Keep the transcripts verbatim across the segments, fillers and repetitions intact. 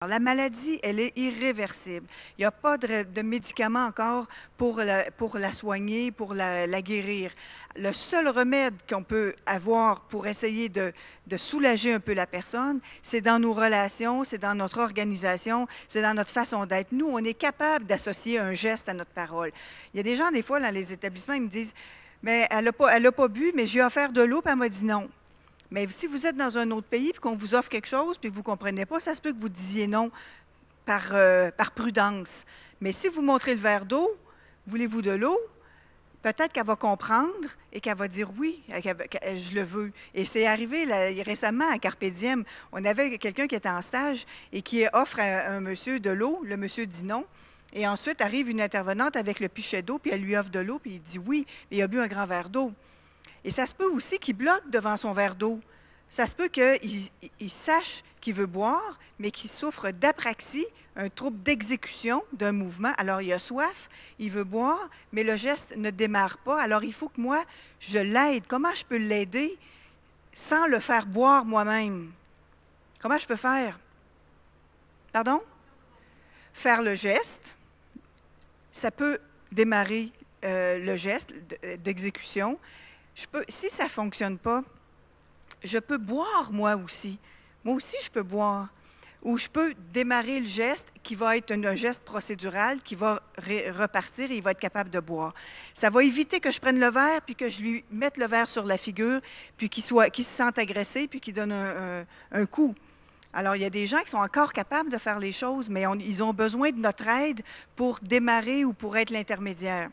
La maladie, elle est irréversible. Il n'y a pas de, de médicaments encore pour la, pour la soigner, pour la, la guérir. Le seul remède qu'on peut avoir pour essayer de, de soulager un peu la personne, c'est dans nos relations, c'est dans notre organisation, c'est dans notre façon d'être. Nous, on est capable d'associer un geste à notre parole. Il y a des gens, des fois, dans les établissements, ils me disent « Mais elle n'a pas, elle a pas bu, mais j'ai offert de l'eau, puis elle m'a dit non. » Mais si vous êtes dans un autre pays et qu'on vous offre quelque chose puis que vous ne comprenez pas, ça se peut que vous disiez non par, euh, par prudence. Mais si vous montrez le verre d'eau, voulez-vous de l'eau? Peut-être qu'elle va comprendre et qu'elle va dire oui, qu'elle, qu'elle, je le veux. Et c'est arrivé là, récemment à Carpe Diem. On avait quelqu'un qui était en stage et qui offre à un monsieur de l'eau. Le monsieur dit non. Et ensuite arrive une intervenante avec le pichet d'eau, puis elle lui offre de l'eau, puis il dit oui, et il a bu un grand verre d'eau. Et ça se peut aussi qu'il bloque devant son verre d'eau. Ça se peut qu'il il sache qu'il veut boire, mais qu'il souffre d'apraxie, un trouble d'exécution d'un mouvement. Alors, il a soif, il veut boire, mais le geste ne démarre pas. Alors, il faut que moi, je l'aide. Comment je peux l'aider sans le faire boire moi-même? Comment je peux faire? Pardon? Faire le geste, ça peut démarrer euh, le geste d'exécution. Je peux, si ça ne fonctionne pas, je peux boire moi aussi. Moi aussi, je peux boire. Ou je peux démarrer le geste qui va être un, un geste procédural qui va re, repartir et il va être capable de boire. Ça va éviter que je prenne le verre puis que je lui mette le verre sur la figure puis qu'il soit, qu'il se sente agressé puis qu'il donne un, un, un coup. Alors, il y a des gens qui sont encore capables de faire les choses, mais on, ils ont besoin de notre aide pour démarrer ou pour être l'intermédiaire.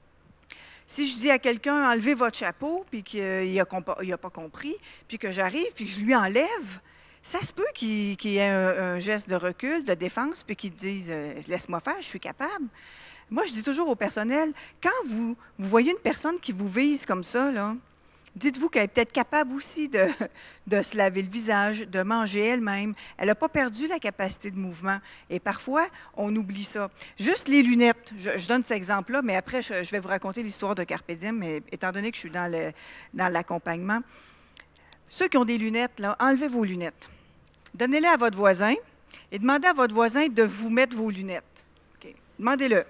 Si je dis à quelqu'un, enlevez votre chapeau, puis qu'il n'a pas compris, puis que j'arrive, puis que je lui enlève, ça se peut qu'il qu'il y ait un, un geste de recul, de défense, puis qu'il dise, laisse-moi faire, je suis capable. Moi, je dis toujours au personnel, quand vous, vous voyez une personne qui vous vise comme ça, là, dites-vous qu'elle est peut-être capable aussi de, de se laver le visage, de manger elle-même. Elle n'a pas perdu la capacité de mouvement. Et parfois, on oublie ça. Juste les lunettes. Je, je donne cet exemple-là, mais après, je, je vais vous raconter l'histoire de Carpe Diem, mais étant donné que je suis dans, le, dans l'accompagnement. Ceux qui ont des lunettes, là, enlevez vos lunettes. Donnez-les à votre voisin et demandez à votre voisin de vous mettre vos lunettes. Okay. Demandez-le.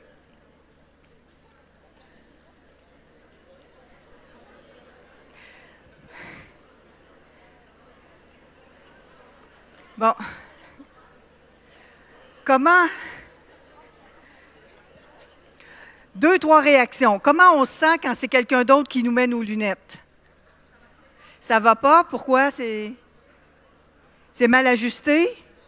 Bon. Comment? Deux, trois réactions. Comment on se sent quand c'est quelqu'un d'autre qui nous met nos lunettes? Ça ne va pas? Pourquoi? C'est, c'est mal ajusté?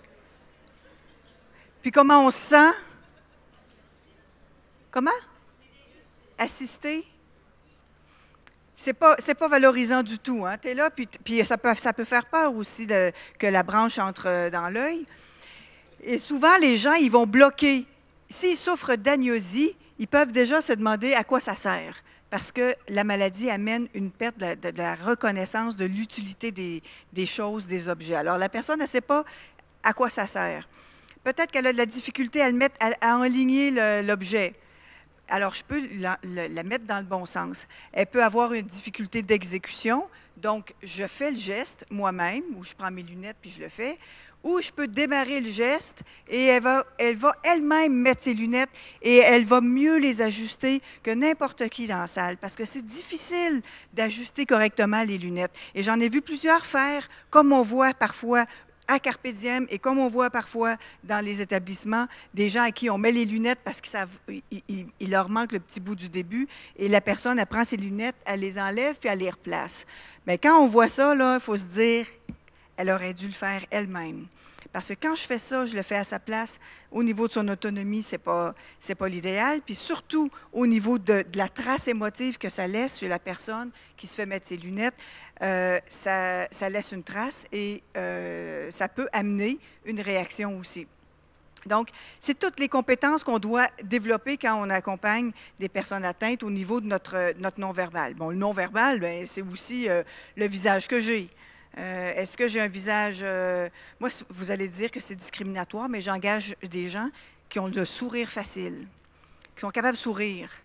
Puis comment on se sent? Comment? Assisté? C'est pas, c'est pas valorisant du tout. Hein? Tu es là, puis, puis ça, peut, ça peut faire peur aussi de, que la branche entre dans l'œil. Et souvent, les gens, ils vont bloquer. S'ils souffrent d'agnosie, ils peuvent déjà se demander à quoi ça sert. Parce que la maladie amène une perte de, de, de la reconnaissance de l'utilité des, des choses, des objets. Alors, la personne, elle ne sait pas à quoi ça sert. Peut-être qu'elle a de la difficulté à, le mettre, à, à enligner le, l'objet. Alors, je peux la, la, la mettre dans le bon sens. Elle peut avoir une difficulté d'exécution, donc je fais le geste moi-même, ou je prends mes lunettes puis je le fais, ou je peux démarrer le geste et elle va, elle va elle-même mettre ses lunettes et elle va mieux les ajuster que n'importe qui dans la salle, parce que c'est difficile d'ajuster correctement les lunettes. Et j'en ai vu plusieurs faire, comme on voit parfois à Carpe Diem et comme on voit parfois dans les établissements, des gens à qui on met les lunettes parce qu'il leur manque le petit bout du début et la personne, elle prend ses lunettes, elle les enlève puis elle les replace. Mais quand on voit ça, il faut se dire, elle aurait dû le faire elle-même. Parce que quand je fais ça, je le fais à sa place. Au niveau de son autonomie, ce n'est pas, c'est pas l'idéal. Puis surtout, au niveau de, de la trace émotive que ça laisse chez la personne qui se fait mettre ses lunettes, euh, ça, ça laisse une trace et euh, ça peut amener une réaction aussi. Donc, c'est toutes les compétences qu'on doit développer quand on accompagne des personnes atteintes au niveau de notre, notre non-verbal. Bon, le non-verbal, bien, c'est aussi euh, le visage que j'ai. Euh, est-ce que j'ai un visage... Euh, moi, vous allez dire que c'est discriminatoire, mais j'engage des gens qui ont le sourire facile, qui sont capables de sourire.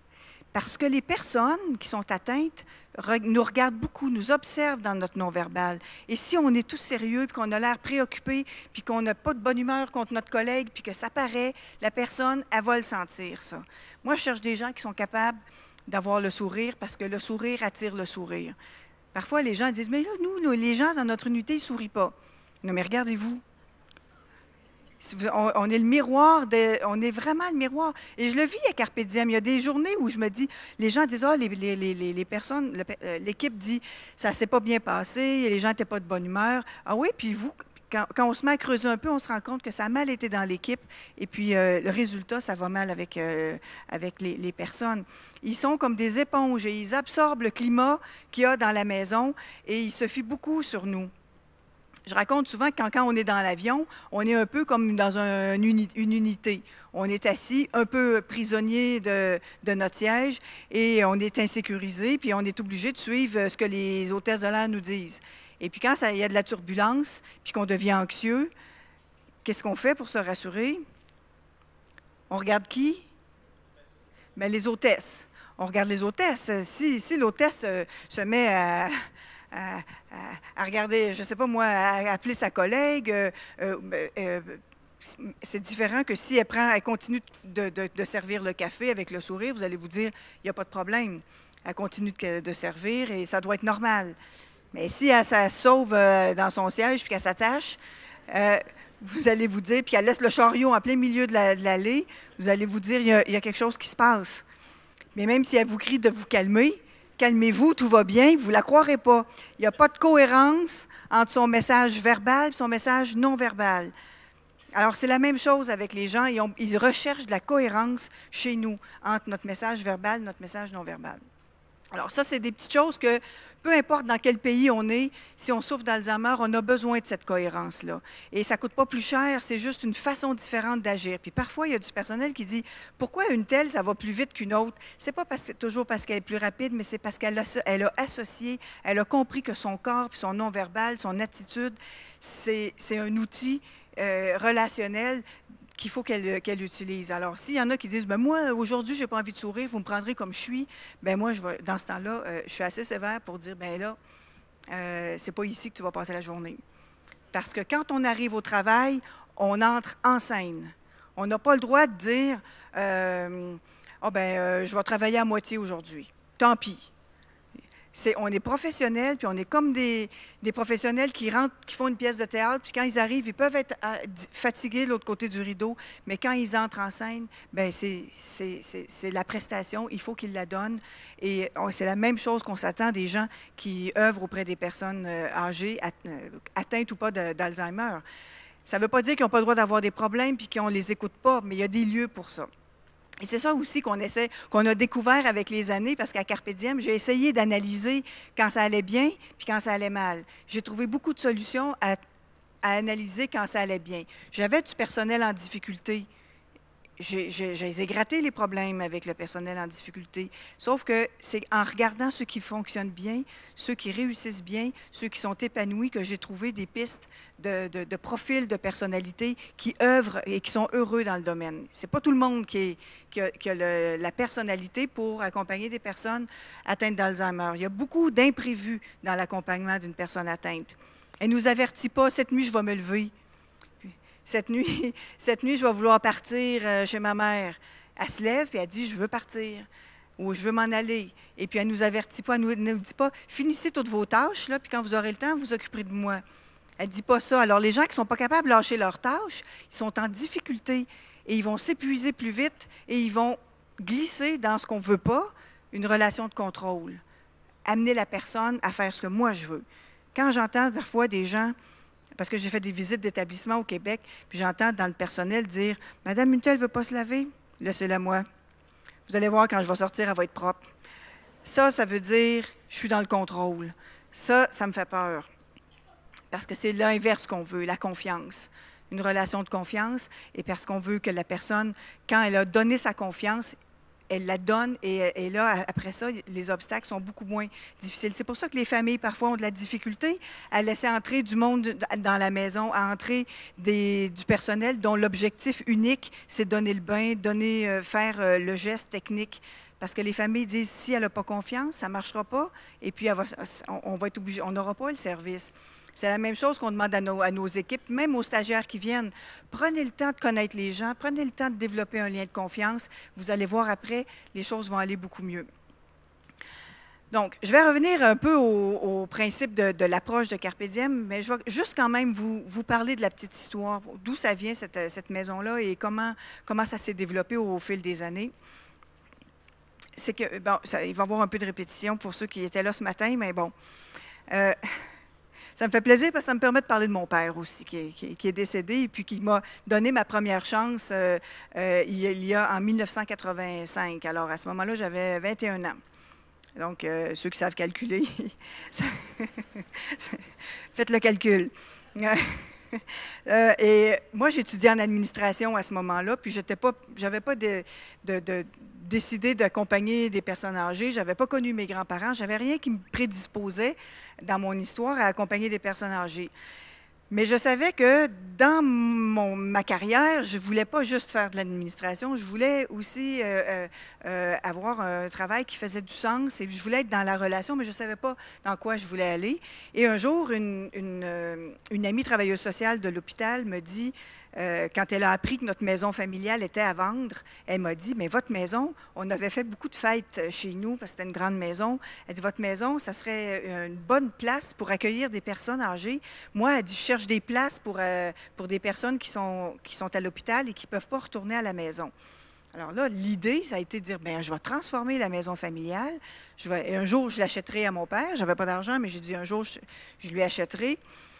Parce que les personnes qui sont atteintes re- nous regardent beaucoup, nous observent dans notre non-verbal. Et si on est tous sérieux, puis qu'on a l'air préoccupé, puis qu'on n'a pas de bonne humeur contre notre collègue, puis que ça paraît, la personne, elle va le sentir, ça. Moi, je cherche des gens qui sont capables d'avoir le sourire, parce que le sourire attire le sourire. Parfois, les gens disent, mais là, nous, nous, les gens dans notre unité, ils ne sourient pas. Non, mais regardez-vous. On, on est le miroir, de, on est vraiment le miroir. Et je le vis à Carpe Diem. Il y a des journées où je me dis, les gens disent, ah, les, les, les, les personnes, l'équipe dit, ça ne s'est pas bien passé, les gens n'étaient pas de bonne humeur. Ah oui, puis vous, quand, quand on se met à creuser un peu, on se rend compte que ça a mal été dans l'équipe. Et puis, euh, le résultat, ça va mal avec, euh, avec les, les personnes. Ils sont comme des éponges et ils absorbent le climat qu'il y a dans la maison et ils se fient beaucoup sur nous. Je raconte souvent que quand, quand on est dans l'avion, on est un peu comme dans un, une, uni, une unité. On est assis, un peu prisonnier de, de notre siège et on est insécurisé, puis on est obligé de suivre ce que les hôtesses de l'air nous disent. Et puis quand ça, il y a de la turbulence, puis qu'on devient anxieux, qu'est-ce qu'on fait pour se rassurer? On regarde qui? Bien, les hôtesses. On regarde les hôtesses. Si, si l'hôtesse euh, se met à... À, à, à regarder, je ne sais pas moi, à appeler sa collègue. Euh, euh, euh, c'est différent que si elle prend, elle continue de, de, de servir le café avec le sourire, vous allez vous dire, il n'y a pas de problème. Elle continue de, de servir et ça doit être normal. Mais si elle, elle se sauve euh, dans son siège puis qu'elle s'attache, euh, vous allez vous dire, puis elle laisse le chariot en plein milieu de l'allée, vous allez vous dire, il y, a, il y a quelque chose qui se passe. Mais même si elle vous crie de vous calmer, calmez-vous, tout va bien, vous ne la croirez pas. Il n'y a pas de cohérence entre son message verbal et son message non verbal. Alors, c'est la même chose avec les gens. Ils, ont, ils recherchent de la cohérence chez nous entre notre message verbal et notre message non verbal. Alors, ça, c'est des petites choses que, peu importe dans quel pays on est, si on souffre d'Alzheimer, on a besoin de cette cohérence-là. Et ça ne coûte pas plus cher, c'est juste une façon différente d'agir. Puis parfois, il y a du personnel qui dit « Pourquoi une telle, ça va plus vite qu'une autre? » C'est pas parce, toujours parce qu'elle est plus rapide, mais c'est parce qu'elle a, elle a associé, elle a compris que son corps, puis son non-verbal, son attitude, c'est un outil euh, relationnel qu'il faut qu'elle qu'elle utilise. Alors, s'il y en a qui disent, ben moi, aujourd'hui, je n'ai pas envie de sourire, vous me prendrez comme je suis, ben moi, je vais, dans ce temps-là, euh, je suis assez sévère pour dire, ben là, euh, c'est pas ici que tu vas passer la journée. Parce que quand on arrive au travail, on entre en scène. On n'a pas le droit de dire, euh, oh, ben, euh, je vais travailler à moitié aujourd'hui. Tant pis. C'est, on est professionnels, puis on est comme des, des professionnels qui rentrent, qui font une pièce de théâtre, puis quand ils arrivent, ils peuvent être à, fatigués de l'autre côté du rideau, mais quand ils entrent en scène, bien, c'est la prestation, il faut qu'ils la donnent. Et c'est la même chose qu'on s'attend des gens qui œuvrent auprès des personnes âgées, atteintes ou pas d'Alzheimer. Ça ne veut pas dire qu'ils n'ont pas le droit d'avoir des problèmes, puis qu'on ne les écoute pas, mais il y a des lieux pour ça. Et c'est ça aussi qu'on essaie, qu'on a découvert avec les années, parce qu'à Carpe Diem, j'ai essayé d'analyser quand ça allait bien puis quand ça allait mal. J'ai trouvé beaucoup de solutions à, à analyser quand ça allait bien. J'avais du personnel en difficulté. J'ai gratté les problèmes avec le personnel en difficulté. Sauf que c'est en regardant ceux qui fonctionnent bien, ceux qui réussissent bien, ceux qui sont épanouis, que j'ai trouvé des pistes de, de, de profils de personnalité qui œuvrent et qui sont heureux dans le domaine. Ce n'est pas tout le monde qui, est, qui a, qui a le, la personnalité pour accompagner des personnes atteintes d'Alzheimer. Il y a beaucoup d'imprévus dans l'accompagnement d'une personne atteinte. Elle ne nous avertit pas, cette nuit, je vais me lever. Cette nuit, cette nuit, je vais vouloir partir chez ma mère. Elle se lève et elle dit, je veux partir ou je veux m'en aller. Et puis, elle ne nous avertit pas, elle ne nous, nous dit pas, finissez toutes vos tâches, là, puis quand vous aurez le temps, vous vous occuperez de moi. Elle ne dit pas ça. Alors, les gens qui ne sont pas capables de lâcher leurs tâches, ils sont en difficulté et ils vont s'épuiser plus vite et ils vont glisser dans ce qu'on ne veut pas, une relation de contrôle. Amener la personne à faire ce que moi je veux. Quand j'entends parfois des gens, parce que j'ai fait des visites d'établissement au Québec, puis j'entends dans le personnel dire « Madame une telle ne veut pas se laver? Laissez-la moi. Vous allez voir, quand je vais sortir, elle va être propre. » Ça, ça veut dire « Je suis dans le contrôle. » Ça, ça me fait peur. Parce que c'est l'inverse qu'on veut, la confiance. Une relation de confiance, et parce qu'on veut que la personne, quand elle a donné sa confiance, elle la donne, et, et là, après ça, les obstacles sont beaucoup moins difficiles. C'est pour ça que les familles, parfois, ont de la difficulté à laisser entrer du monde dans la maison, à entrer des, du personnel dont l'objectif unique, c'est donner le bain, donner, euh, faire euh, le geste technique, parce que les familles disent, si elle n'a pas confiance, ça ne marchera pas, et puis elle va, on, on va être obligé, on n'aura pas le service. C'est la même chose qu'on demande à nos, à nos équipes, même aux stagiaires qui viennent. Prenez le temps de connaître les gens, prenez le temps de développer un lien de confiance. Vous allez voir après, les choses vont aller beaucoup mieux. Donc, je vais revenir un peu au, au principe de, de l'approche de Carpe Diem, mais je vais juste quand même vous, vous parler de la petite histoire, d'où ça vient cette, cette maison-là et comment, comment ça s'est développé au, au fil des années. C'est que, bon, ça, il va y avoir un peu de répétition pour ceux qui étaient là ce matin, mais bon. Euh, Ça me fait plaisir parce que ça me permet de parler de mon père aussi, qui est, qui est, qui est décédé et puis qui m'a donné ma première chance euh, euh, il, y a, il y a en mille neuf cent quatre-vingt-cinq. Alors, à ce moment-là, j'avais vingt et un ans. Donc, euh, ceux qui savent calculer, faites le calcul. euh, et moi, j'étudiais en administration à ce moment-là, puis je n'avais pas de, de, de décidé d'accompagner des personnes âgées. Je n'avais pas connu mes grands-parents. Je n'avais rien qui me prédisposait dans mon histoire à accompagner des personnes âgées. Mais je savais que dans mon, ma carrière, je ne voulais pas juste faire de l'administration, je voulais aussi euh, euh, avoir un travail qui faisait du sens et je voulais être dans la relation, mais je ne savais pas dans quoi je voulais aller. Et un jour, une, une, une amie travailleuse sociale de l'hôpital me dit, euh, quand elle a appris que notre maison familiale était à vendre, elle m'a dit, mais votre maison, on avait fait beaucoup de fêtes chez nous parce que c'était une grande maison. Elle dit, votre maison, ça serait une bonne place pour accueillir des personnes âgées. Moi, elle dit, je cherche des places pour, euh, pour des personnes qui sont, qui sont à l'hôpital et qui ne peuvent pas retourner à la maison. Alors là, l'idée, ça a été de dire, bien, je vais transformer la maison familiale. Je vais, un jour, je l'achèterai à mon père. Je n'avais pas d'argent, mais j'ai dit, un jour, je, je lui achèterai.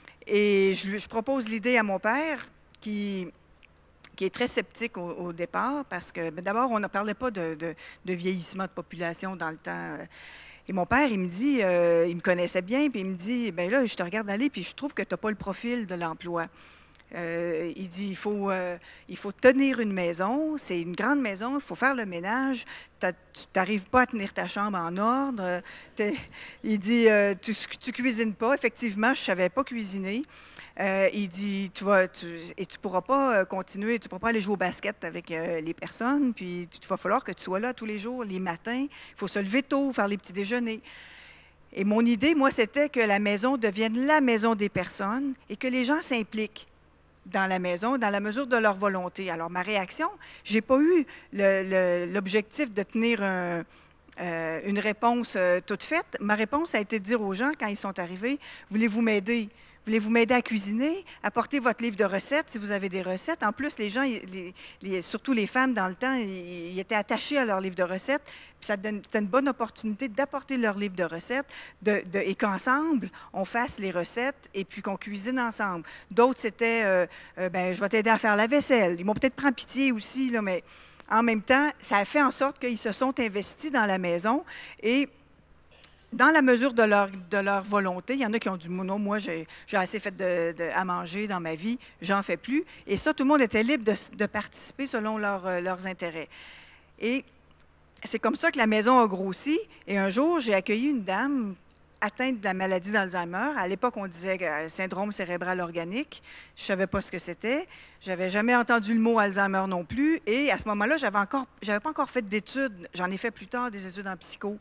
Et je, je propose l'idée à mon père, qui, qui est très sceptique au, au départ, parce que d'abord, on ne parlait pas de, de, de vieillissement de population dans le temps. Et mon père, il me dit, euh, il me connaissait bien, puis il me dit, bien là, je te regarde aller, puis je trouve que tu n'as pas le profil de l'emploi. Euh, il dit, il faut, euh, il faut tenir une maison, c'est une grande maison, il faut faire le ménage, tu n'arrives pas à tenir ta chambre en ordre. Il dit, euh, tu ne cuisines pas. Effectivement, je ne savais pas cuisiner. Euh, il dit, tu vas, tu, et tu ne pourras pas continuer, tu ne pourras pas aller jouer au basket avec euh, les personnes, puis il va falloir que tu sois là tous les jours, les matins, il faut se lever tôt, faire les petits déjeuners. Et mon idée, moi, c'était que la maison devienne la maison des personnes et que les gens s'impliquent dans la maison, dans la mesure de leur volonté. Alors, ma réaction, je n'ai pas eu l'objectif de tenir un, euh, une réponse euh, toute faite. Ma réponse a été de dire aux gens, quand ils sont arrivés, voulez-vous m'aider? Voulez-vous m'aider à cuisiner? Apportez votre livre de recettes si vous avez des recettes. En plus, les gens, les, les, surtout les femmes dans le temps, ils, ils étaient attachés à leur livre de recettes. Puis ça donne, c'était une bonne opportunité d'apporter leur livre de recettes de, de, et qu'ensemble, on fasse les recettes et puis qu'on cuisine ensemble. D'autres, c'était, euh, euh, ben, je vais t'aider à faire la vaisselle. Ils m'ont peut-être pris pitié aussi, là, mais en même temps, ça a fait en sorte qu'ils se sont investis dans la maison et dans la mesure de leur, de leur volonté, il y en a qui ont dit, non, moi, j'ai assez fait de, de, à manger dans ma vie, j'en fais plus. Et ça, tout le monde était libre de, de participer selon leur, euh, leurs intérêts. Et c'est comme ça que la maison a grossi. Et un jour, j'ai accueilli une dame atteinte de la maladie d'Alzheimer. À l'époque, on disait euh, syndrome cérébral organique. Je ne savais pas ce que c'était. Je n'avais jamais entendu le mot Alzheimer non plus. Et à ce moment-là, je n'avais pas encore fait d'études. J'en ai fait plus tard des études en psycho.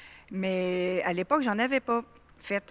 Mais à l'époque, j'en avais pas fait.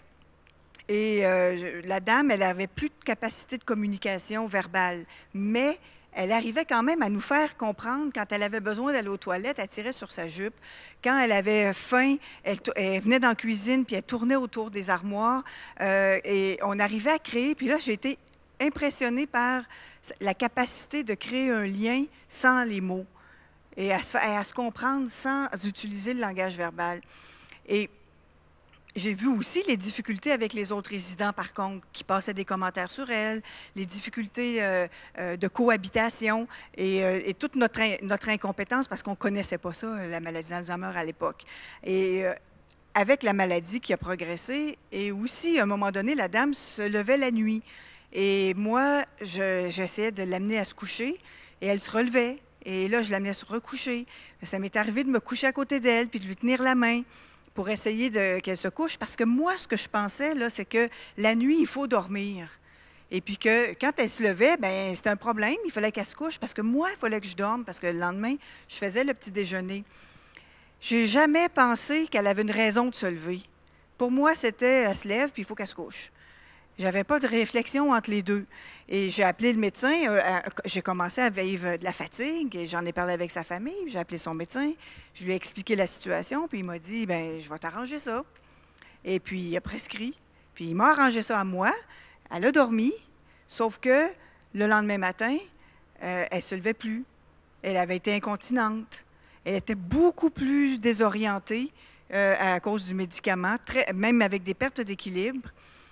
Et euh, la dame, elle avait plus de capacité de communication verbale, mais elle arrivait quand même à nous faire comprendre quand elle avait besoin d'aller aux toilettes, elle tirait sur sa jupe. Quand elle avait faim, elle, elle venait dans la cuisine, puis elle tournait autour des armoires. Euh, et on arrivait à créer, puis là, j'ai été impressionnée par la capacité de créer un lien sans les mots et à se, à se comprendre sans utiliser le langage verbal. Et j'ai vu aussi les difficultés avec les autres résidents, par contre, qui passaient des commentaires sur elle, les difficultés euh, euh, de cohabitation et, euh, et toute notre, notre incompétence, parce qu'on ne connaissait pas ça, la maladie d'Alzheimer à l'époque. Et euh, avec la maladie qui a progressé, et aussi, à un moment donné, la dame se levait la nuit. Et moi, j'essayais de l'amener à se coucher, et elle se relevait. Et là, je l'amenais à se recoucher. Ça m'est arrivé de me coucher à côté d'elle, puis de lui tenir la main, pour essayer qu'elle se couche, parce que moi, ce que je pensais, là, c'est que la nuit, il faut dormir. Et puis que quand elle se levait, bien, c'était un problème, il fallait qu'elle se couche, parce que moi, il fallait que je dorme, parce que le lendemain, je faisais le petit déjeuner. J'ai jamais pensé qu'elle avait une raison de se lever. Pour moi, c'était elle se lève, puis il faut qu'elle se couche. J'avais pas de réflexion entre les deux. Et j'ai appelé le médecin. euh, à- j'ai commencé à vivre de la fatigue et j'en ai parlé avec sa famille. J'ai appelé son médecin. Je lui ai expliqué la situation, puis il m'a dit, ben, je vais t'arranger ça. Et puis, il a prescrit. Puis, il m'a arrangé ça à moi. Elle a dormi, sauf que le lendemain matin, euh, elle ne se levait plus. Elle avait été incontinente. Elle était beaucoup plus désorientée euh, à cause du médicament, très- même avec des pertes d'équilibre.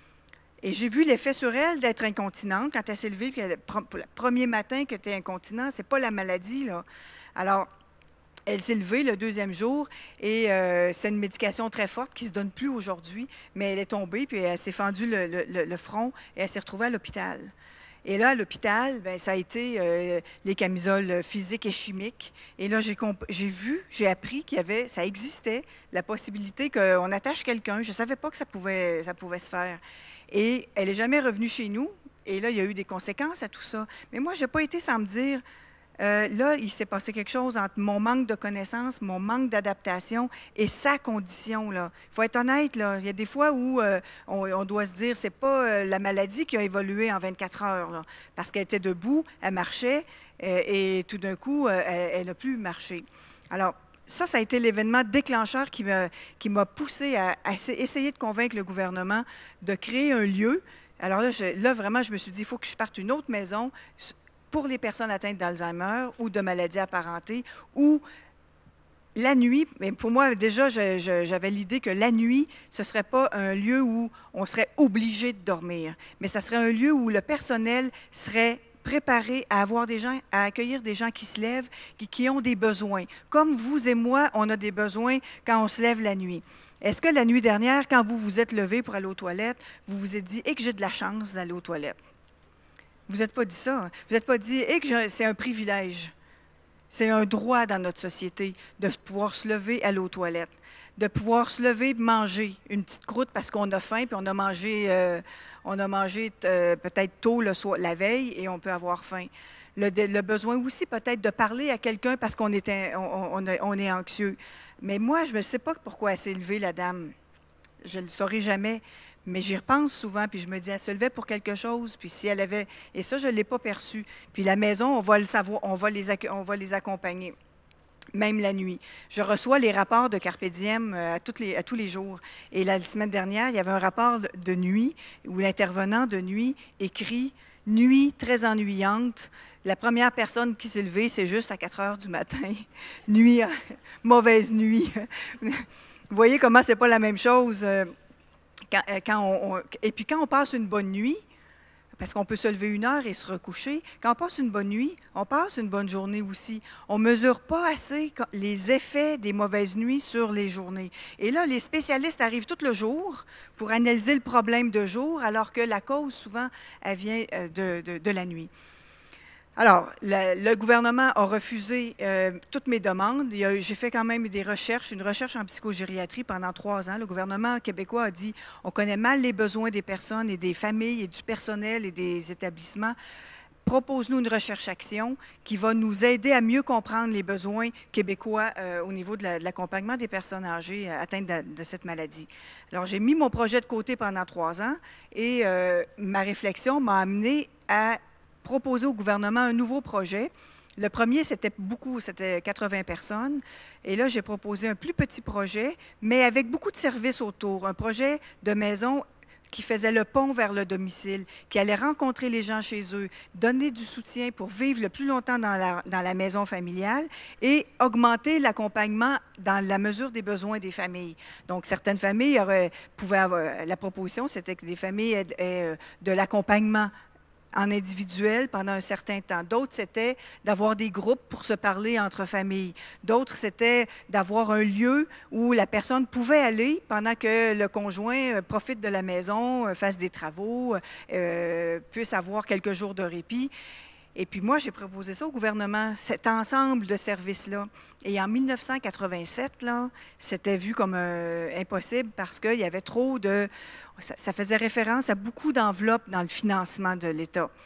Et j'ai vu l'effet sur elle d'être incontinente quand elle s'est levée, puis elle- le premier matin que tu es incontinent, c'est pas la maladie, là. Alors, elle s'est levée le deuxième jour et euh, c'est une médication très forte qui ne se donne plus aujourd'hui, mais elle est tombée, puis elle s'est fendue le, le- le- le front et elle s'est retrouvée à l'hôpital. Et là, à l'hôpital, ben, ça a été euh, les camisoles physiques et chimiques. Et là, j'ai comp- j'ai vu, j'ai appris qu'il y avait, ça existait, la possibilité qu'on attache quelqu'un. Je ne savais pas que ça pouvait, ça pouvait se faire. Et elle n'est jamais revenue chez nous. Et là, il y a eu des conséquences à tout ça. Mais moi, je n'ai pas été sans me dire, euh, là, il s'est passé quelque chose entre mon manque de connaissances, mon manque d'adaptation et sa condition, là. Il faut être honnête, là. Il y a des fois où euh, on, on doit se dire, c'est pas euh, la maladie qui a évolué en vingt-quatre heures, là, parce qu'elle était debout, elle marchait, euh, et tout d'un coup, euh, elle elle n'a plus marché. Alors, ça, ça a été l'événement déclencheur qui m'a qui m'a poussé à, à essa- essayer de convaincre le gouvernement de créer un lieu. Alors là, je- là, vraiment, je me suis dit, il faut que je parte une autre maison pour les personnes atteintes d'Alzheimer ou de maladies apparentées, ou la nuit, mais pour moi, déjà, je- je- j'avais l'idée que la nuit, ce ne serait pas un lieu où on serait obligé de dormir, mais ça serait un lieu où le personnel serait préparé à avoir des gens, à accueillir des gens qui se lèvent, qui, qui ont des besoins. Comme vous et moi, on a des besoins quand on se lève la nuit. Est-ce que la nuit dernière, quand vous vous êtes levé pour aller aux toilettes, vous vous êtes dit, et que j'ai de la chance d'aller aux toilettes? Vous n'êtes pas dit ça. Hein? Vous n'êtes pas dit, et que j'ai- c'est un privilège. C'est un droit dans notre société de pouvoir se lever, aller aux toilettes, de pouvoir se lever et manger une petite croûte parce qu'on a faim, puis on a mangé, euh, on a mangé euh, peut-être tôt le soir, la veille et on peut avoir faim. Le, de- le besoin aussi peut-être de parler à quelqu'un parce qu'on est, un- on, on- on est anxieux. Mais moi, je ne sais pas pourquoi elle s'est levée, la dame. Je ne le saurai jamais. Mais j'y repense souvent, puis je me dis, elle se levait pour quelque chose, puis si elle avait... Et ça, je ne l'ai pas perçu. Puis la maison, on va le savoir, on va les, acc- on va les accompagner, même la nuit. Je reçois les rapports de Carpe Diem euh, à, toutes les, à tous les jours. Et la semaine dernière, il y avait un rapport de de nuit où l'intervenant de nuit écrit «Nuit très ennuyante». La première personne qui s'est levée, c'est juste à quatre heures du matin. Nuit, mauvaise nuit. Vous voyez comment c'est pas la même chose. euh, quand, euh, quand on, on- et puis quand on passe une bonne nuit, parce qu'on peut se lever une heure et se recoucher, quand on passe une bonne nuit, on passe une bonne journée aussi. On ne mesure pas assez co- les effets des mauvaises nuits sur les journées. Et là, les spécialistes arrivent tout le jour pour analyser le problème de jour, alors que la cause, souvent, elle vient euh, de, de- de la nuit. Alors, la- le gouvernement a refusé euh, toutes mes demandes. Il y a- J'ai fait quand même des recherches, une recherche en psychogériatrie pendant trois ans. Le gouvernement québécois a dit, on connaît mal les besoins des personnes et des familles et du personnel et des établissements. Propose-nous une recherche-action qui va nous aider à mieux comprendre les besoins québécois euh, au niveau de la- de l'accompagnement des personnes âgées euh, atteintes de, de cette maladie. Alors, j'ai mis mon projet de côté pendant trois ans et euh, ma réflexion m'a amené à proposer au gouvernement un nouveau projet. Le premier, c'était beaucoup, c'était quatre-vingts personnes. Et là, j'ai proposé un plus petit projet, mais avec beaucoup de services autour. Un projet de maison qui faisait le pont vers le domicile, qui allait rencontrer les gens chez eux, donner du soutien pour vivre le plus longtemps dans la, dans la maison familiale et augmenter l'accompagnement dans la mesure des besoins des familles. Donc, certaines familles auraient, pouvaient avoir, la proposition, c'était que des familles aient, aient, euh, de l'accompagnement en individuel pendant un certain temps. D'autres, c'était d'avoir des groupes pour se parler entre familles. D'autres, c'était d'avoir un lieu où la personne pouvait aller pendant que le conjoint euh, profite de la maison, euh, fasse des travaux, euh, puisse avoir quelques jours de répit. Et puis moi, j'ai proposé ça au gouvernement, cet ensemble de services-là. Et en mille neuf cent quatre-vingt-sept, là, c'était vu comme euh, impossible parce qu'il y avait trop de... Ça, ça faisait référence à beaucoup d'enveloppes dans le financement de l'État.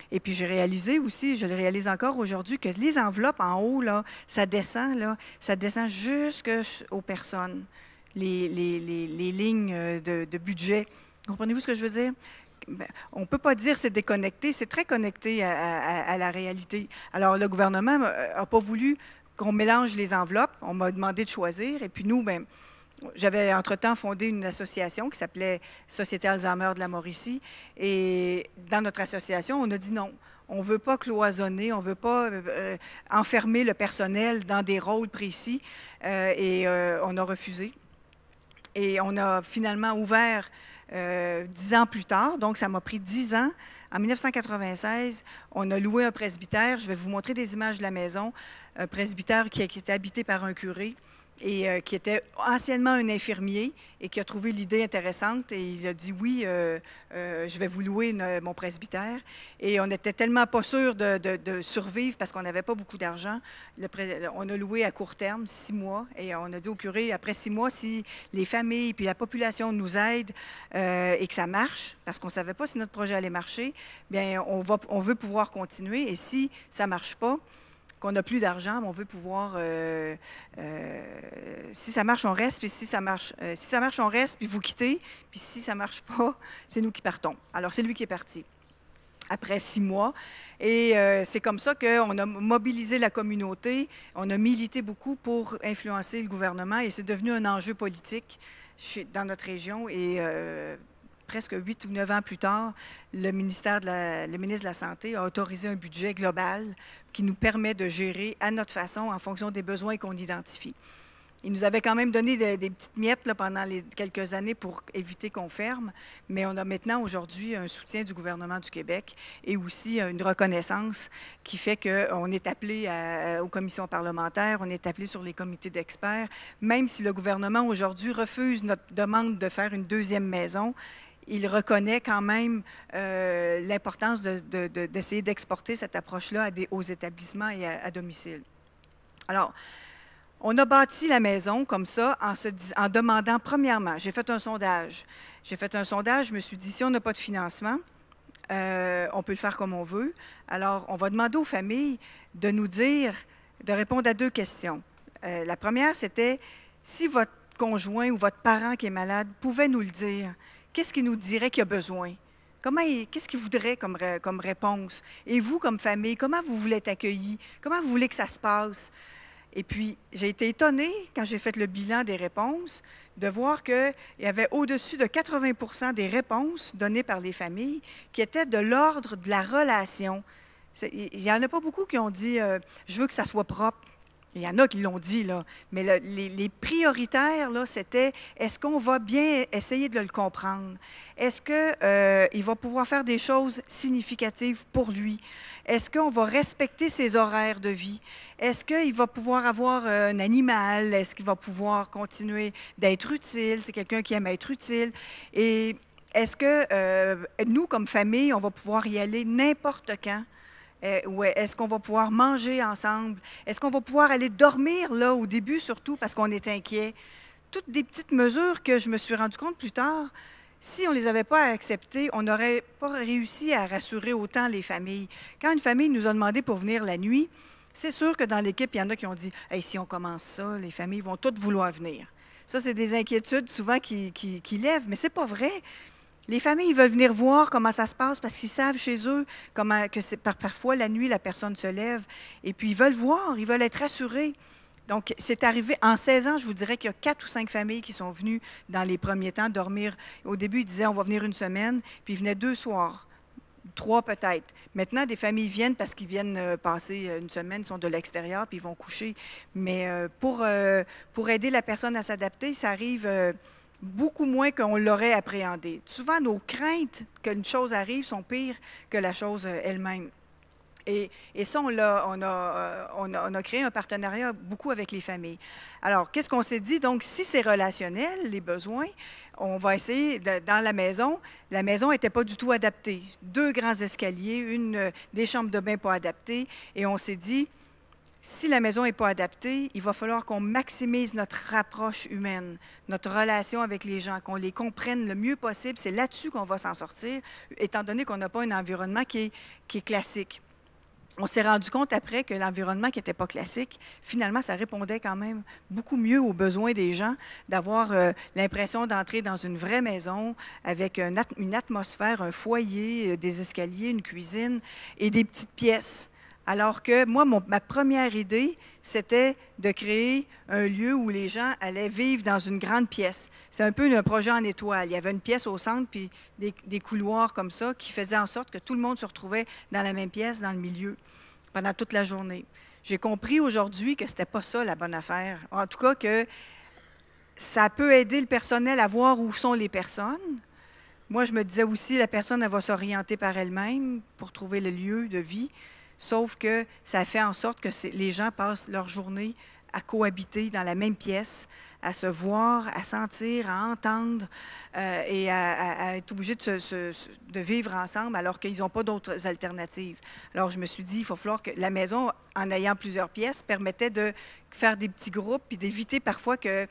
Et puis, j'ai réalisé aussi, je le réalise encore aujourd'hui, que les enveloppes en haut, là, ça descend, là, ça descend jusqu'aux personnes, les, les, les, les lignes de, de budget. Comprenez-vous ce que je veux dire? Ben, on ne peut pas dire c'est déconnecté, c'est très connecté à, à, à la réalité. Alors, le gouvernement n'a pas voulu qu'on mélange les enveloppes. On m'a demandé de choisir. Et puis nous, ben, j'avais entre-temps fondé une association qui s'appelait Société Alzheimer de la Mauricie. Et dans notre association, on a dit non. On ne veut pas cloisonner, on ne veut pas euh, enfermer le personnel dans des rôles précis. Euh, et euh, on a refusé. Et on a finalement ouvert euh, dix ans plus tard. Donc, ça m'a pris dix ans. En mille neuf cent quatre-vingt-seize, on a loué un presbytère. Je vais vous montrer des images de la maison. Un presbytère qui, qui était habité par un curé et euh, qui était anciennement un infirmier et qui a trouvé l'idée intéressante et il a dit oui, euh, euh, je vais vous louer une, mon presbytère. Et on n'était tellement pas sûr de, de, de survivre parce qu'on n'avait pas beaucoup d'argent. On a loué à court terme, six mois, et on a dit au curé, après six mois, si les familles puis la population nous aident euh, et que ça marche, parce qu'on ne savait pas si notre projet allait marcher, bien, on, va, on veut pouvoir continuer. Et si ça ne marche pas, qu'on n'a plus d'argent, on veut pouvoir, euh, euh, si ça marche, on reste, puis si ça marche, euh, si ça marche, on reste, puis vous quittez, puis si ça ne marche pas, c'est nous qui partons. Alors, c'est lui qui est parti après six mois. Et euh, c'est comme ça qu'on a mobilisé la communauté, on a milité beaucoup pour influencer le gouvernement, et c'est devenu un enjeu politique chez, dans notre région. Et euh, presque huit ou neuf ans plus tard, le, ministère de la, le ministre de la Santé a autorisé un budget global qui nous permet de gérer à notre façon en fonction des besoins qu'on identifie. Il nous avait quand même donné des, des petites miettes là, pendant les quelques années pour éviter qu'on ferme, mais on a maintenant aujourd'hui un soutien du gouvernement du Québec et aussi une reconnaissance qui fait qu'on est appelé à, aux commissions parlementaires, on est appelé sur les comités d'experts, même si le gouvernement aujourd'hui refuse notre demande de faire une deuxième maison. Il reconnaît quand même euh, l'importance de, de, de, d'essayer d'exporter cette approche-là à des, aux établissements et à, à domicile. Alors, on a bâti la maison comme ça en, se, en demandant, premièrement, j'ai fait un sondage. J'ai fait un sondage, je me suis dit, si on n'a pas de financement, euh, on peut le faire comme on veut. Alors, on va demander aux familles de nous dire, de répondre à deux questions. Euh, la première, c'était, si votre conjoint ou votre parent qui est malade pouvait nous le dire, qu'est-ce qu'il nous dirait qu'il a besoin? Comment qu'est-ce qu'il voudrait comme, comme réponse? Et vous, comme famille, comment vous voulez être accueillis? Comment vous voulez que ça se passe? Et puis, j'ai été étonnée, quand j'ai fait le bilan des réponses, de voir qu'il y avait au-dessus de quatre-vingts pour cent des réponses données par les familles qui étaient de l'ordre de la relation. Il n'y en a pas beaucoup qui ont dit euh, « je veux que ça soit propre ». Il y en a qui l'ont dit, là, mais le, les, les prioritaires, là, c'était est-ce qu'on va bien essayer de le comprendre? Est-ce qu'il euh, va pouvoir faire des choses significatives pour lui? Est-ce qu'on va respecter ses horaires de vie? Est-ce qu'il va pouvoir avoir euh, un animal? Est-ce qu'il va pouvoir continuer d'être utile? C'est quelqu'un qui aime être utile. Et est-ce que euh, nous, comme famille, on va pouvoir y aller n'importe quand? Euh, ouais. Est-ce qu'on va pouvoir manger ensemble? Est-ce qu'on va pouvoir aller dormir là au début surtout parce qu'on est inquiet? Toutes des petites mesures que je me suis rendu compte plus tard, si on ne les avait pas acceptées, on n'aurait pas réussi à rassurer autant les familles. Quand une famille nous a demandé pour venir la nuit, c'est sûr que dans l'équipe, il y en a qui ont dit « Hey, si on commence ça, les familles vont toutes vouloir venir. » Ça, c'est des inquiétudes souvent qui, qui, qui lèvent, mais ce n'est pas vrai. Les familles veulent venir voir comment ça se passe parce qu'ils savent chez eux comment, que c'est, par, parfois, la nuit, la personne se lève. Et puis, ils veulent voir, ils veulent être rassurés. Donc, c'est arrivé, en seize ans, je vous dirais qu'il y a quatre ou cinq familles qui sont venues dans les premiers temps dormir. Au début, ils disaient, on va venir une semaine, puis ils venaient deux soirs, trois peut-être. Maintenant, des familles viennent parce qu'ils viennent passer une semaine, ils sont de l'extérieur, puis ils vont coucher. Mais euh, pour, euh, pour aider la personne à s'adapter, ça arrive... Euh, beaucoup moins qu'on l'aurait appréhendé. Souvent, nos craintes qu'une chose arrive sont pires que la chose elle-même. Et, et ça, on a, on, a, on, a, on a créé un partenariat beaucoup avec les familles. Alors, qu'est-ce qu'on s'est dit? Donc, si c'est relationnel, les besoins, on va essayer, de, dans la maison, la maison n'était pas du tout adaptée. Deux grands escaliers, une, des chambres de bain pas adaptées, et on s'est dit, Si la maison n'est pas adaptée, il va falloir qu'on maximise notre approche humaine, notre relation avec les gens, qu'on les comprenne le mieux possible. C'est là-dessus qu'on va s'en sortir, étant donné qu'on n'a pas un environnement qui est, qui est classique. On s'est rendu compte après que l'environnement qui n'était pas classique, finalement, ça répondait quand même beaucoup mieux aux besoins des gens, d'avoir euh, l'impression d'entrer dans une vraie maison avec un at une atmosphère, un foyer, euh, des escaliers, une cuisine et des petites pièces. Alors que moi, mon, ma première idée, c'était de créer un lieu où les gens allaient vivre dans une grande pièce. C'est un peu un projet en étoile. Il y avait une pièce au centre, puis des, des couloirs comme ça qui faisaient en sorte que tout le monde se retrouvait dans la même pièce, dans le milieu, pendant toute la journée. J'ai compris aujourd'hui que ce n'était pas ça la bonne affaire. En tout cas, que ça peut aider le personnel à voir où sont les personnes. Moi, je me disais aussi, la personne, elle va s'orienter par elle-même pour trouver le lieu de vie. Sauf que ça fait en sorte que les gens passent leur journée à cohabiter dans la même pièce, à se voir, à sentir, à entendre euh, et à, à, à être obligés de, se, se, de vivre ensemble alors qu'ils n'ont pas d'autres alternatives. Alors, je me suis dit, il va falloir que la maison, en ayant plusieurs pièces, permettait de faire des petits groupes et d'éviter parfois que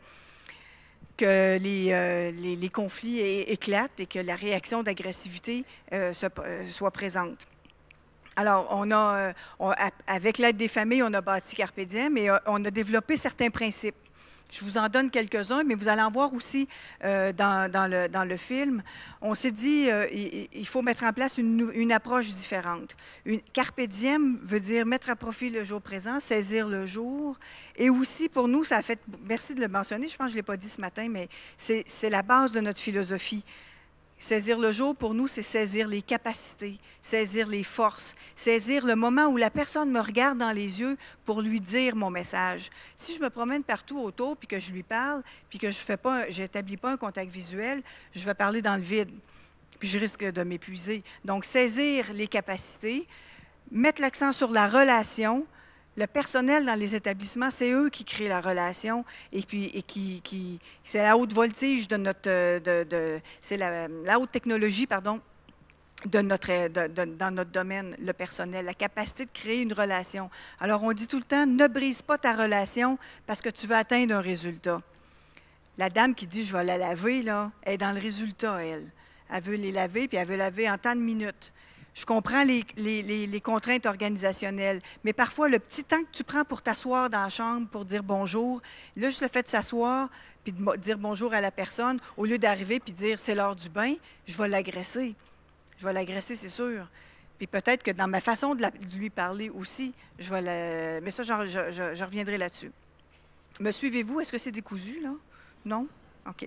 que les, euh, les, les conflits éclatent et que la réaction d'agressivité euh, euh, soit présente. Alors, on a, on, avec l'aide des familles, on a bâti Carpe Diem et on a développé certains principes. Je vous en donne quelques-uns, mais vous allez en voir aussi euh, dans, dans, le, dans le film. On s'est dit euh, il, il faut mettre en place une, une approche différente. Une, Carpe Diem veut dire mettre à profit le jour présent, saisir le jour. Et aussi, pour nous, ça a fait, merci de le mentionner, je pense que je ne l'ai pas dit ce matin, mais c'est la base de notre philosophie. Saisir le jour, pour nous, c'est saisir les capacités, saisir les forces, saisir le moment où la personne me regarde dans les yeux pour lui dire mon message. Si je me promène partout autour, puis que je lui parle, puis que je n'établis pas un contact visuel, je vais parler dans le vide, puis je risque de m'épuiser. Donc, saisir les capacités, mettre l'accent sur la relation. Le personnel dans les établissements, c'est eux qui créent la relation et puis et qui, qui c'est la haute voltige de notre, de, de, c'est la, la haute technologie, pardon, de notre, de, de, dans notre domaine, le personnel, la capacité de créer une relation. Alors, on dit tout le temps, ne brise pas ta relation parce que tu veux atteindre un résultat. La dame qui dit, je vais la laver, là, elle est dans le résultat, elle. Elle veut les laver, puis elle veut laver en tant de minutes. Je comprends les, les, les, les contraintes organisationnelles, mais parfois, le petit temps que tu prends pour t'asseoir dans la chambre, pour dire bonjour, là, juste le fait de s'asseoir, puis de dire bonjour à la personne, au lieu d'arriver puis de dire c'est l'heure du bain, je vais l'agresser. Je vais l'agresser, c'est sûr. Puis peut-être que dans ma façon de, la, de lui parler aussi, je vais le... Mais ça, je, je, je reviendrai là-dessus. Me suivez-vous? Est-ce que c'est décousu, là? Non? OK.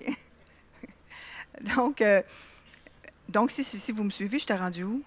donc, euh, donc si, si, si vous me suivez, je t'ai rendu où?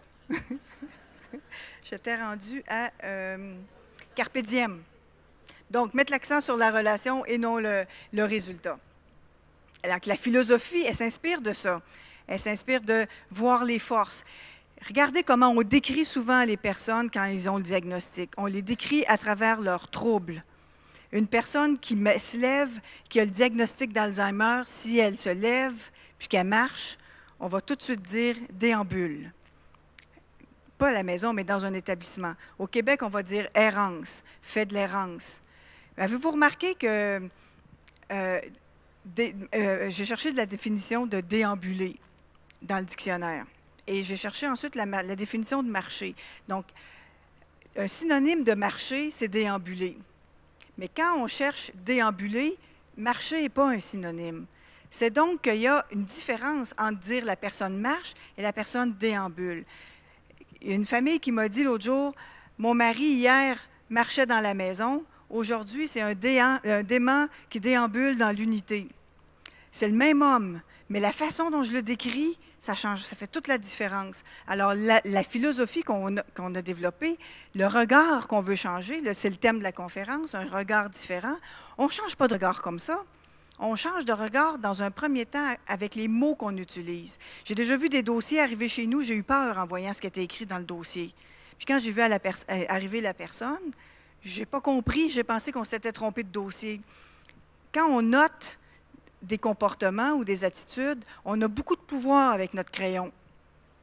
Je t'ai rendu à euh, Carpe Diem. Donc, mettre l'accent sur la relation et non le, le résultat. Alors, la philosophie, elle s'inspire de ça. Elle s'inspire de voir les forces. Regardez comment on décrit souvent les personnes quand ils ont le diagnostic. On les décrit à travers leurs troubles. Une personne qui se lève, qui a le diagnostic d'Alzheimer, si elle se lève puis qu'elle marche, on va tout de suite dire déambule. Pas à la maison, mais dans un établissement. Au Québec, on va dire errance, fait de l'errance. Avez-vous remarqué que euh, euh, j'ai cherché de la définition de déambuler dans le dictionnaire. Et j'ai cherché ensuite la, la définition de marcher. Donc, un synonyme de marcher, c'est déambuler. Mais quand on cherche déambuler, marcher n'est pas un synonyme. C'est donc qu'il y a une différence entre dire la personne marche et la personne déambule. Il y a une famille qui m'a dit l'autre jour, mon mari hier marchait dans la maison, aujourd'hui c'est un, un dément qui déambule dans l'unité. C'est le même homme, mais la façon dont je le décris, ça change, ça fait toute la différence. Alors, la, la philosophie qu'on a, qu'on a développée, le regard qu'on veut changer, c'est le thème de la conférence, un regard différent. On ne change pas de regard comme ça. On change de regard dans un premier temps avec les mots qu'on utilise. J'ai déjà vu des dossiers arriver chez nous, j'ai eu peur en voyant ce qui était écrit dans le dossier. Puis quand j'ai vu à la arriver la personne, je n'ai pas compris, j'ai pensé qu'on s'était trompé de dossier. Quand on note des comportements ou des attitudes, on a beaucoup de pouvoir avec notre crayon.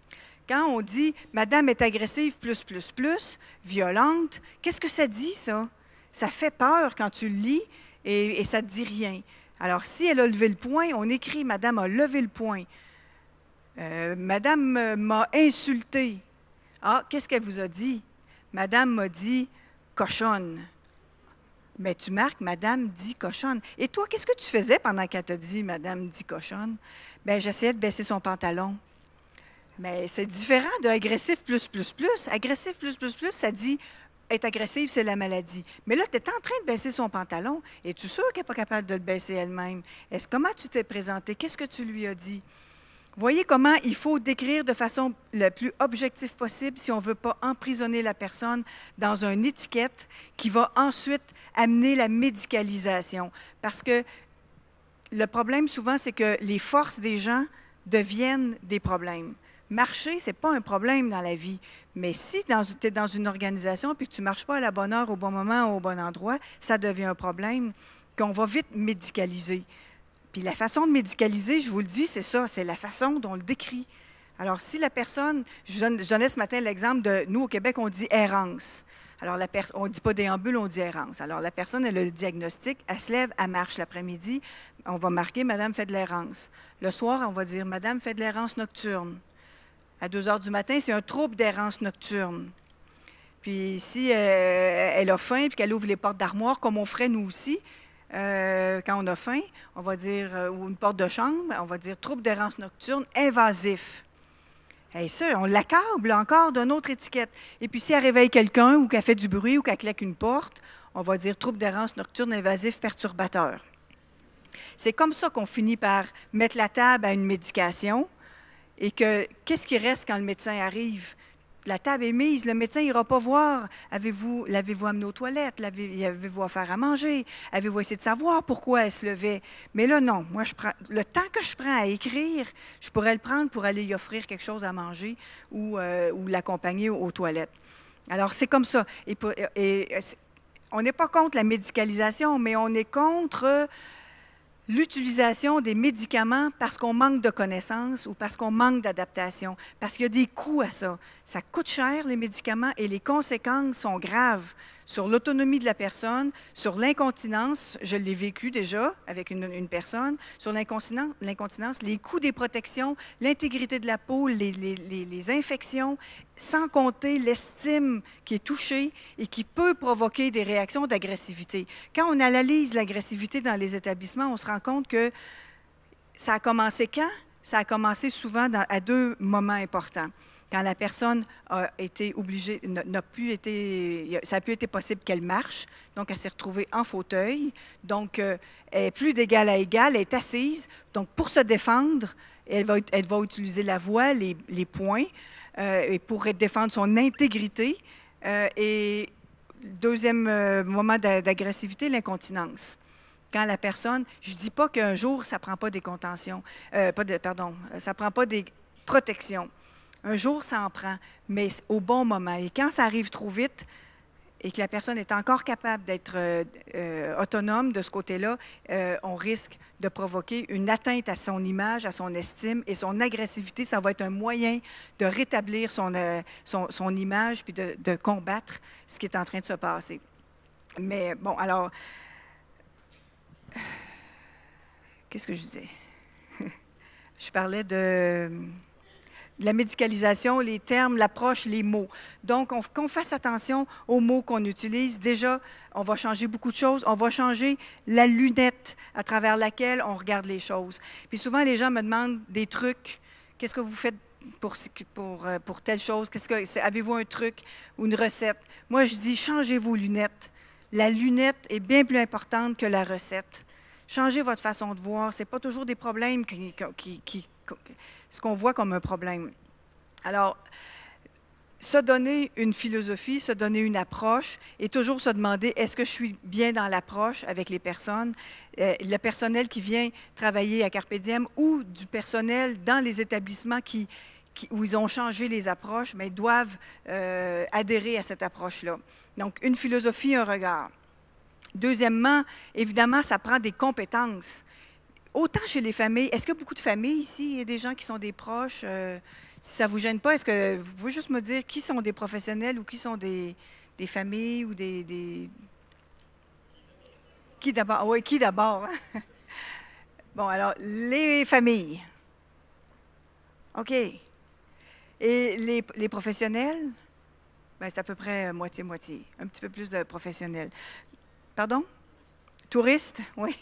quand on dit « Madame est agressive, plus, plus, plus, violente », qu'est-ce que ça dit, ça? Ça fait peur quand tu le lis et, et ça ne te dit rien. Alors, si elle a levé le poing, on écrit « Madame a levé le poing euh, ». Madame m'a insulté. Ah, qu'est-ce qu'elle vous a dit? Madame m'a dit « cochonne ». Mais tu marques « Madame dit cochonne ». Et toi, qu'est-ce que tu faisais pendant qu'elle t'a dit « Madame dit cochonne » ? Bien, j'essayais de baisser son pantalon. Mais c'est différent de agressif plus, plus, plus. Agressif plus, plus, plus, ça dit être agressive, c'est la maladie. Mais là, tu es en train de baisser son pantalon. Es-tu sûr qu'elle n'est pas capable de le baisser elle-même? Est-ce, comment tu t'es présenté? Qu'est-ce que tu lui as dit? Voyez comment il faut décrire de façon la plus objective possible si on ne veut pas emprisonner la personne dans une étiquette qui va ensuite amener la médicalisation. Parce que le problème, souvent, c'est que les forces des gens deviennent des problèmes. Marcher, ce n'est pas un problème dans la vie. Mais si tu es dans une organisation et que tu ne marches pas à la bonne heure, au bon moment, au bon endroit, ça devient un problème qu'on va vite médicaliser. Puis la façon de médicaliser, je vous le dis, c'est ça, c'est la façon dont on le décrit. Alors, si la personne, je, donne, je donnais ce matin l'exemple de, nous, au Québec, on dit errance. Alors, la on ne dit pas déambule, on dit errance. Alors, la personne, elle a le diagnostic, elle se lève, elle marche l'après-midi, on va marquer « Madame fait de l'errance ». Le soir, on va dire « Madame fait de l'errance nocturne ». À deux heures du matin, c'est un trouble d'errance nocturne. Puis si euh, elle a faim et qu'elle ouvre les portes d'armoire, comme on ferait nous aussi, euh, quand on a faim, on va dire, euh, ou une porte de chambre, on va dire « trouble d'errance nocturne invasif ». Et ça, on l'accable encore d'une autre étiquette. Et puis, si elle réveille quelqu'un ou qu'elle fait du bruit ou qu'elle claque une porte, on va dire trouble d'errance nocturne invasif perturbateur. C'est comme ça qu'on finit par mettre la table à une médication et que qu'est-ce qui reste quand le médecin arrive? La table est mise, le médecin n'ira pas voir. Avez-vous, l'avez-vous amené aux toilettes? L'avez-vous à faire à manger? Avez-vous essayé de savoir pourquoi elle se levait? Mais là, non. Moi, je prends, le temps que je prends à écrire, je pourrais le prendre pour aller lui offrir quelque chose à manger ou, euh, ou l'accompagner aux, aux toilettes. Alors, c'est comme ça. Et, pour, et, et on n'est pas contre la médicalisation, mais on est contre l'utilisation des médicaments parce qu'on manque de connaissances ou parce qu'on manque d'adaptation, parce qu'il y a des coûts à ça. Ça coûte cher, les médicaments, et les conséquences sont graves sur l'autonomie de la personne, sur l'incontinence, je l'ai vécu déjà avec une, une personne, sur l'incontinence, les coûts des protections, l'intégrité de la peau, les, les, les, les infections, sans compter l'estime qui est touchée et qui peut provoquer des réactions d'agressivité. Quand on analyse l'agressivité dans les établissements, on se rend compte que ça a commencé quand? Ça a commencé souvent dans, à deux moments importants. Quand la personne a été obligée, n'a plus été, ça n'a plus été possible qu'elle marche, donc elle s'est retrouvée en fauteuil, donc euh, elle est plus d'égal à égal, elle est assise, donc pour se défendre, elle va, elle va utiliser la voix, les, les poings, euh, et pour défendre son intégrité. Euh, et deuxième euh, moment d'agressivité, l'incontinence. Quand la personne, je ne dis pas qu'un jour, ça ne prend pas des contentions, euh, pas de, pardon, ça ne prend pas des protections. Un jour, ça en prend, mais au bon moment. Et quand ça arrive trop vite et que la personne est encore capable d'être euh, euh, autonome de ce côté-là, euh, on risque de provoquer une atteinte à son image, à son estime et son agressivité. Ça va être un moyen de rétablir son, euh, son, son image puis de, de combattre ce qui est en train de se passer. Mais bon, alors, qu'est-ce que je disais? Je parlais de la médicalisation, les termes, l'approche, les mots. Donc, on, qu'on fasse attention aux mots qu'on utilise. Déjà, on va changer beaucoup de choses. On va changer la lunette à travers laquelle on regarde les choses. Puis souvent, les gens me demandent des trucs. Qu'est-ce que vous faites pour, pour, pour telle chose? Qu'est-ce que, avez-vous un truc ou une recette? Moi, je dis, changez vos lunettes. La lunette est bien plus importante que la recette. Changez votre façon de voir. Ce n'est pas toujours des problèmes qui, qui, qui ce qu'on voit comme un problème. Alors, se donner une philosophie, se donner une approche et toujours se demander est-ce que je suis bien dans l'approche avec les personnes, euh, le personnel qui vient travailler à Carpe Diem ou du personnel dans les établissements qui, qui, où ils ont changé les approches, mais doivent euh, adhérer à cette approche-là. Donc, une philosophie, un regard. Deuxièmement, évidemment, ça prend des compétences. Autant chez les familles, est-ce qu'il y a beaucoup de familles ici? Il y a des gens qui sont des proches? Euh, Si ça ne vous gêne pas, est-ce que vous pouvez juste me dire qui sont des professionnels ou qui sont des, des familles ou des... des... Qui d'abord? Ah oui, qui d'abord? Hein? Bon, alors, les familles. OK. Et les, les professionnels? Bien, c'est à peu près moitié-moitié. Un petit peu plus de professionnels. Pardon? Touristes? Oui.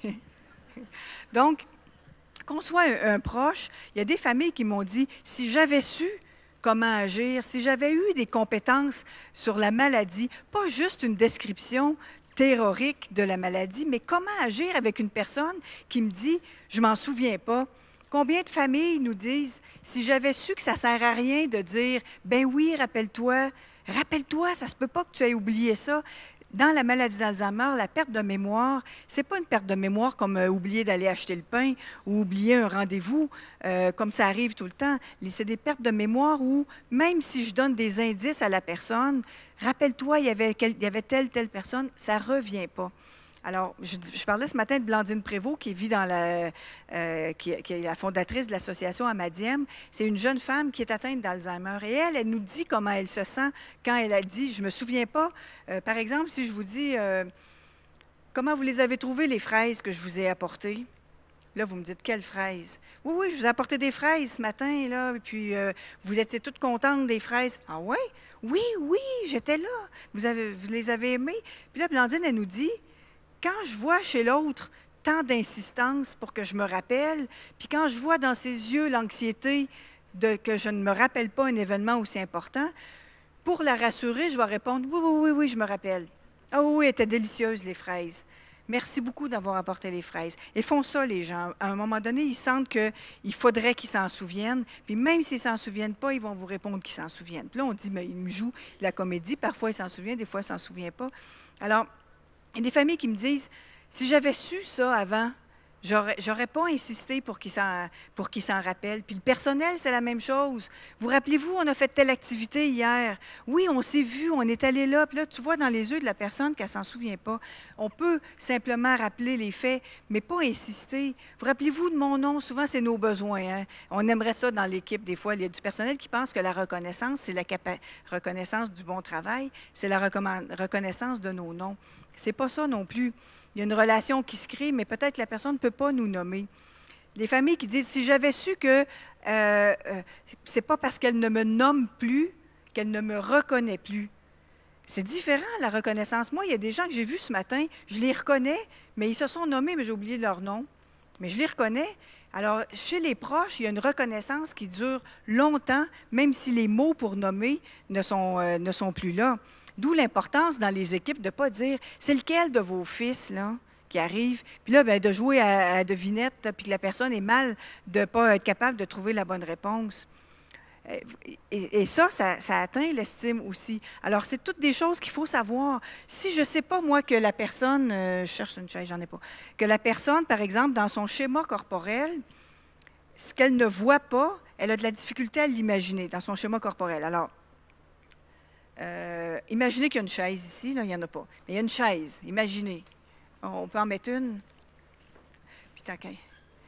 Donc, qu'on soit un, un proche, il y a des familles qui m'ont dit, si j'avais su comment agir, si j'avais eu des compétences sur la maladie, pas juste une description théorique de la maladie, mais comment agir avec une personne qui me dit, je m'en souviens pas. Combien de familles nous disent, si j'avais su que ça ne sert à rien de dire, ben oui, rappelle-toi, rappelle-toi, ça ne se peut pas que tu aies oublié ça. Dans la maladie d'Alzheimer, la perte de mémoire, ce n'est pas une perte de mémoire comme euh, oublier d'aller acheter le pain ou oublier un rendez-vous, euh, comme ça arrive tout le temps. C'est des pertes de mémoire où, même si je donne des indices à la personne, rappelle-toi, il y avait, quel, il y avait telle, telle personne, ça ne revient pas. Alors, je, je parlais ce matin de Blandine Prévost, qui vit dans la, euh, qui, qui est la fondatrice de l'association Amadiem. C'est une jeune femme qui est atteinte d'Alzheimer. Et elle, elle nous dit comment elle se sent quand elle a dit, je ne me souviens pas, euh, par exemple, si je vous dis, euh, comment vous les avez trouvées, les fraises que je vous ai apportées? Là, vous me dites, quelles fraises? Oui, oui, je vous ai apporté des fraises ce matin, là, et puis euh, vous étiez toutes contentes des fraises. Ah oui? Oui, oui, j'étais là. Vous, avez, vous les avez aimées? Puis là, Blandine, elle nous dit, quand je vois chez l'autre tant d'insistance pour que je me rappelle, puis quand je vois dans ses yeux l'anxiété de que je ne me rappelle pas un événement aussi important, pour la rassurer, je vais répondre « Oui, oui, oui, oui, je me rappelle. Ah oui, oui, elles étaient délicieuses, les fraises. Merci beaucoup d'avoir apporté les fraises. » Ils font ça, les gens. À un moment donné, ils sentent qu'il faudrait qu'ils s'en souviennent. Puis même s'ils ne s'en souviennent pas, ils vont vous répondre qu'ils s'en souviennent. Puis là, on dit « Mais ils me jouent la comédie. » Parfois, ils s'en souviennent, des fois, ils ne s'en souviennent pas. Alors, il y a des familles qui me disent, si j'avais su ça avant, j'aurais, j'aurais pas insisté pour qu'ils s'en, pour qu'ils s'en rappellent. Puis le personnel, c'est la même chose. Vous rappelez-vous, on a fait telle activité hier. Oui, on s'est vu, on est allé là. Puis là, tu vois dans les yeux de la personne qu'elle ne s'en souvient pas. On peut simplement rappeler les faits, mais pas insister. Vous rappelez-vous de mon nom? Souvent, c'est nos besoins. Hein? On aimerait ça dans l'équipe. Des fois, il y a du personnel qui pense que la reconnaissance, c'est la capa- reconnaissance du bon travail, c'est la recommand- reconnaissance de nos noms. C'est pas ça non plus. Il y a une relation qui se crée, mais peut-être que la personne ne peut pas nous nommer. Les familles qui disent, si j'avais su que euh, euh, c'est pas parce qu'elle ne me nomme plus qu'elle ne me reconnaît plus. C'est différent, la reconnaissance. Moi, il y a des gens que j'ai vus ce matin, je les reconnais, mais ils se sont nommés, mais j'ai oublié leur nom. Mais je les reconnais. Alors, chez les proches, il y a une reconnaissance qui dure longtemps, même si les mots pour nommer ne sont, euh, ne sont plus là. D'où l'importance dans les équipes de ne pas dire « c'est lequel de vos fils là, qui arrive ?» Puis là, bien, de jouer à, à devinette, puis que la personne est mal de ne pas être capable de trouver la bonne réponse. Et, et ça, ça, ça atteint l'estime aussi. Alors, c'est toutes des choses qu'il faut savoir. Si je ne sais pas, moi, que la personne, euh, je cherche une chaise, j'en ai pas, que la personne, par exemple, dans son schéma corporel, ce qu'elle ne voit pas, elle a de la difficulté à l'imaginer dans son schéma corporel. Alors, Euh, imaginez qu'il y a une chaise ici, là, il n'y en a pas. Mais il y a une chaise, imaginez. On peut en mettre une. Puis tant qu'à-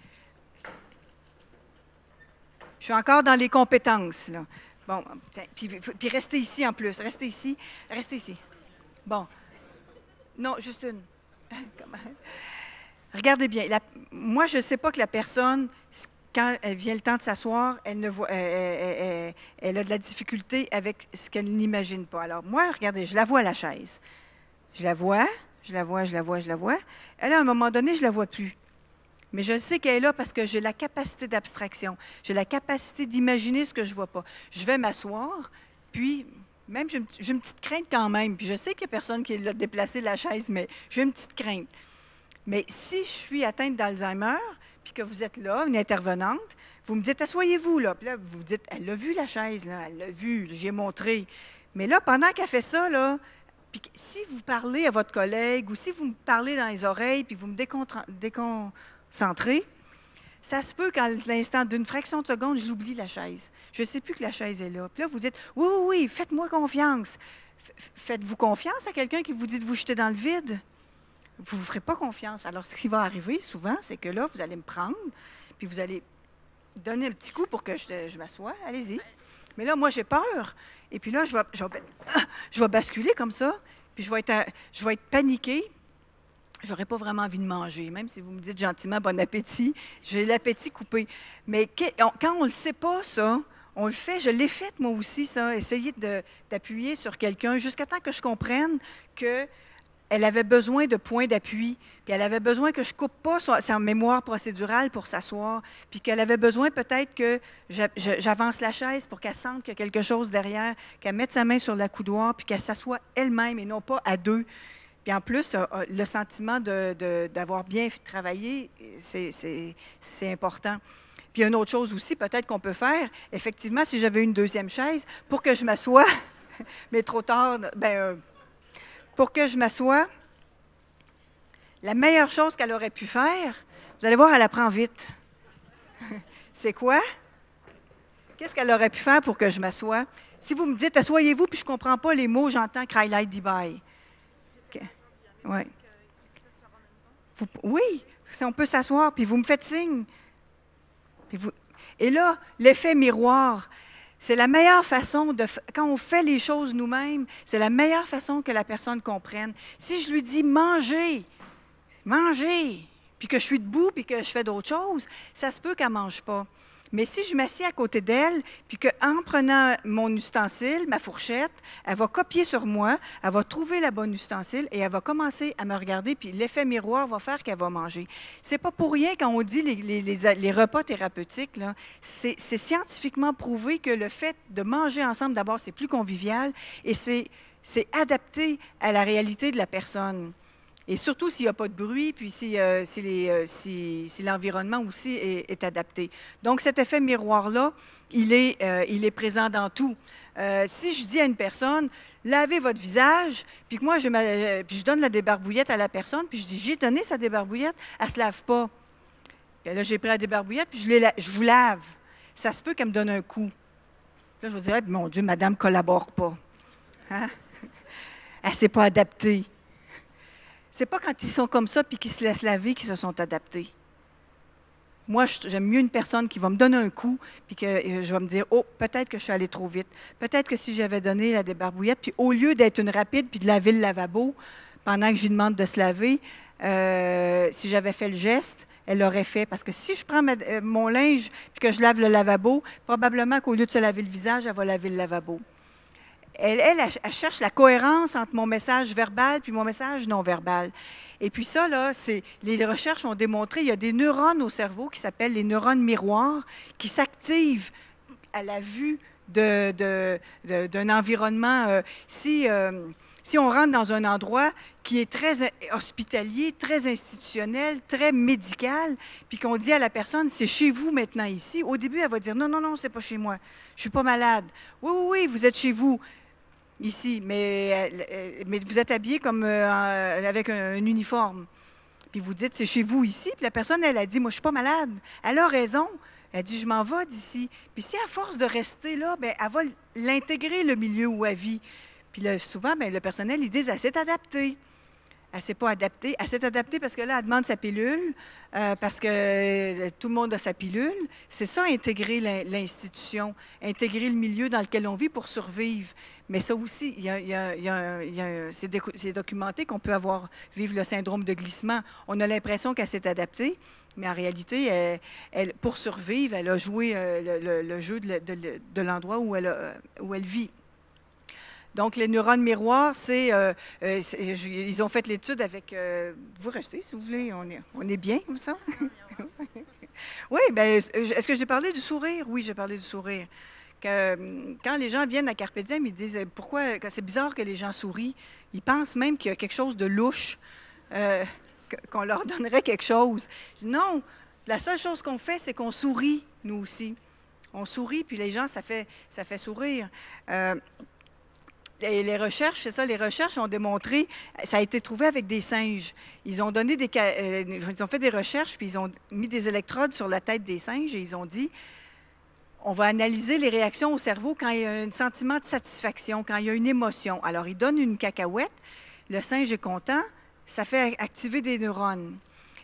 Je suis encore dans les compétences, là. Bon, tiens, puis, puis restez ici en plus. Restez ici. Restez ici. Bon. Non, juste une. Comment? Regardez bien. La- moi, je ne sais pas que la personne, quand elle vient le temps de s'asseoir, elle, ne voit, elle, elle- elle- elle a de la difficulté avec ce qu'elle n'imagine pas. Alors, moi, regardez, je la vois, la chaise. Je la vois, je la vois, je la vois, je la vois. Elle, à un moment donné, je ne la vois plus. Mais je sais qu'elle est là parce que j'ai la capacité d'abstraction. J'ai la capacité d'imaginer ce que je ne vois pas. Je vais m'asseoir, puis même j'ai une, j'ai une petite crainte quand même. Puis je sais qu'il n'y a personne qui a déplacé la chaise, mais j'ai une petite crainte. Mais si je suis atteinte d'Alzheimer, puis que vous êtes là, une intervenante, vous me dites, asseyez-vous, là. Puis là, vous vous dites, elle l'a vu, la chaise, là, elle l'a vu, j'ai montré. Mais là, pendant qu'elle fait ça, là, puis si vous parlez à votre collègue ou si vous me parlez dans les oreilles, puis vous me décontra- déconcentrez, ça se peut qu'à l'instant d'une fraction de seconde, je l'oublie, la chaise. Je ne sais plus que la chaise est là. Puis là, vous dites, oui, oui, oui, faites-moi confiance. F- Faites-vous confiance à quelqu'un qui vous dit de vous jeter dans le vide? Vous ne vous ferez pas confiance. Alors, ce qui va arriver souvent, c'est que là, vous allez me prendre, puis vous allez donner un petit coup pour que je, je m'assoie. Allez-y. Mais là, moi, j'ai peur. Et puis là, je vais, je vais, je vais basculer comme ça, puis je vais être, je vais être paniquée. Je n'aurais pas vraiment envie de manger, même si vous me dites gentiment bon appétit, j'ai l'appétit coupé. Mais que, on, quand on ne le sait pas, ça, on le fait, je l'ai fait moi aussi, ça, essayer d'appuyer sur quelqu'un jusqu'à temps que je comprenne que elle avait besoin de points d'appui, puis elle avait besoin que je ne coupe pas sa mémoire procédurale pour s'asseoir, puis qu'elle avait besoin peut-être que j'avance la chaise pour qu'elle sente qu'il y a quelque chose derrière, qu'elle mette sa main sur la coudoir, puis qu'elle s'assoie elle-même et non pas à deux. Puis en plus, le sentiment d'avoir bien travaillé, c'est important. Puis une autre chose aussi, peut-être qu'on peut faire, effectivement, si j'avais une deuxième chaise, pour que je m'assoie, mais trop tard, ben, euh, pour que je m'assoie, la meilleure chose qu'elle aurait pu faire, vous allez voir, elle apprend vite. C'est quoi? Qu'est-ce qu'elle aurait pu faire pour que je m'assoie? Si vous me dites, asseyez-vous, puis je ne comprends pas les mots, j'entends cry like die. Okay. Ouais. Vous, oui, si on peut s'asseoir, puis vous me faites signe. Puis vous, et là, l'effet miroir. C'est la meilleure façon, de, quand on fait les choses nous-mêmes, c'est la meilleure façon que la personne comprenne. Si je lui dis « mangez »,« mangez », puis que je suis debout, puis que je fais d'autres choses, ça se peut qu'elle ne mange pas. Mais si je m'assieds à côté d'elle, puis qu'en prenant mon ustensile, ma fourchette, elle va copier sur moi, elle va trouver la bonne ustensile et elle va commencer à me regarder, puis l'effet miroir va faire qu'elle va manger. C'est pas pour rien quand on dit les, les, les, les repas thérapeutiques, c'est scientifiquement prouvé que le fait de manger ensemble, d'abord, c'est plus convivial et c'est adapté à la réalité de la personne. Et surtout s'il n'y a pas de bruit, puis si, euh, si, euh, si, si l'environnement aussi est, est adapté. Donc, cet effet miroir-là, il, euh, il est présent dans tout. Euh, si je dis à une personne, lavez votre visage, puis que moi, je, euh, puis je donne la débarbouillette à la personne, puis je dis, j'ai donné sa débarbouillette, elle ne se lave pas. Puis là, j'ai pris la débarbouillette, puis je, les, je vous lave. Ça se peut qu'elle me donne un coup. Là, je vous dirais, mon Dieu, madame ne collabore pas. Hein? Elle ne s'est pas adaptée. Ce n'est pas quand ils sont comme ça puis qu'ils se laissent laver qu'ils se sont adaptés. Moi, j'aime mieux une personne qui va me donner un coup puis que je vais me dire, oh, peut-être que je suis allée trop vite. Peut-être que si j'avais donné la débarbouillette, puis au lieu d'être une rapide puis de laver le lavabo pendant que je lui demande de se laver, euh, si j'avais fait le geste, elle l'aurait fait. Parce que si je prends ma, euh, mon linge puis que je lave le lavabo, probablement qu'au lieu de se laver le visage, elle va laver le lavabo. Elle, elle, elle cherche la cohérence entre mon message verbal puis mon message non verbal. Et puis ça, là, c'est, les recherches ont démontré, il y a des neurones au cerveau qui s'appellent les neurones miroirs qui s'activent à la vue de, de, de, d'un environnement. Euh, si, euh, si on rentre dans un endroit qui est très hospitalier, très institutionnel, très médical, puis qu'on dit à la personne, c'est chez vous maintenant ici, au début, elle va dire, non, non, non, c'est pas chez moi, je ne suis pas malade. Oui, oui, oui, vous êtes chez vous. Ici, mais, mais vous êtes habillé comme euh, avec un, un uniforme. Puis vous dites, c'est chez vous ici. Puis la personne, elle a dit, moi, je ne suis pas malade. Elle a raison. Elle dit, je m'en vais d'ici. Puis si à force de rester là, bien, elle va l'intégrer, le milieu où elle vit. Puis là, souvent, bien, le personnel, ils disent, elle s'est adaptée. Elle ne s'est pas adaptée. Elle s'est adaptée parce que là, elle demande sa pilule, euh, parce que euh, tout le monde a sa pilule. C'est ça, intégrer l'institution, intégrer le milieu dans lequel on vit pour survivre. Mais ça aussi, il y a, il y a, il y a, il y a, c'est documenté qu'on peut avoir, vivre le syndrome de glissement. On a l'impression qu'elle s'est adaptée, mais en réalité, elle, elle, pour survivre, elle a joué euh, le, le, le jeu de, de, de l'endroit où elle, a, où elle vit. Donc, les neurones miroirs, c'est, euh, euh, ils ont fait l'étude avec... Euh, vous restez, si vous voulez, on est, on est bien comme ça? Oui, bien, est-ce que j'ai parlé du sourire? Oui, j'ai parlé du sourire. Que, quand les gens viennent à Carpe Diem, ils disent « Pourquoi c'est bizarre que les gens sourient? » Ils pensent même qu'il y a quelque chose de louche, euh, qu'on leur donnerait quelque chose. Non, la seule chose qu'on fait, c'est qu'on sourit, nous aussi. On sourit, puis les gens, ça fait, ça fait sourire. Euh, Et les recherches, c'est ça, les recherches ont démontré, ça a été trouvé avec des singes. Ils ont donné des, euh, ils ont fait des recherches, puis ils ont mis des électrodes sur la tête des singes et ils ont dit, on va analyser les réactions au cerveau quand il y a un sentiment de satisfaction, quand il y a une émotion. Alors, ils donnent une cacahuète, le singe est content, ça fait activer des neurones.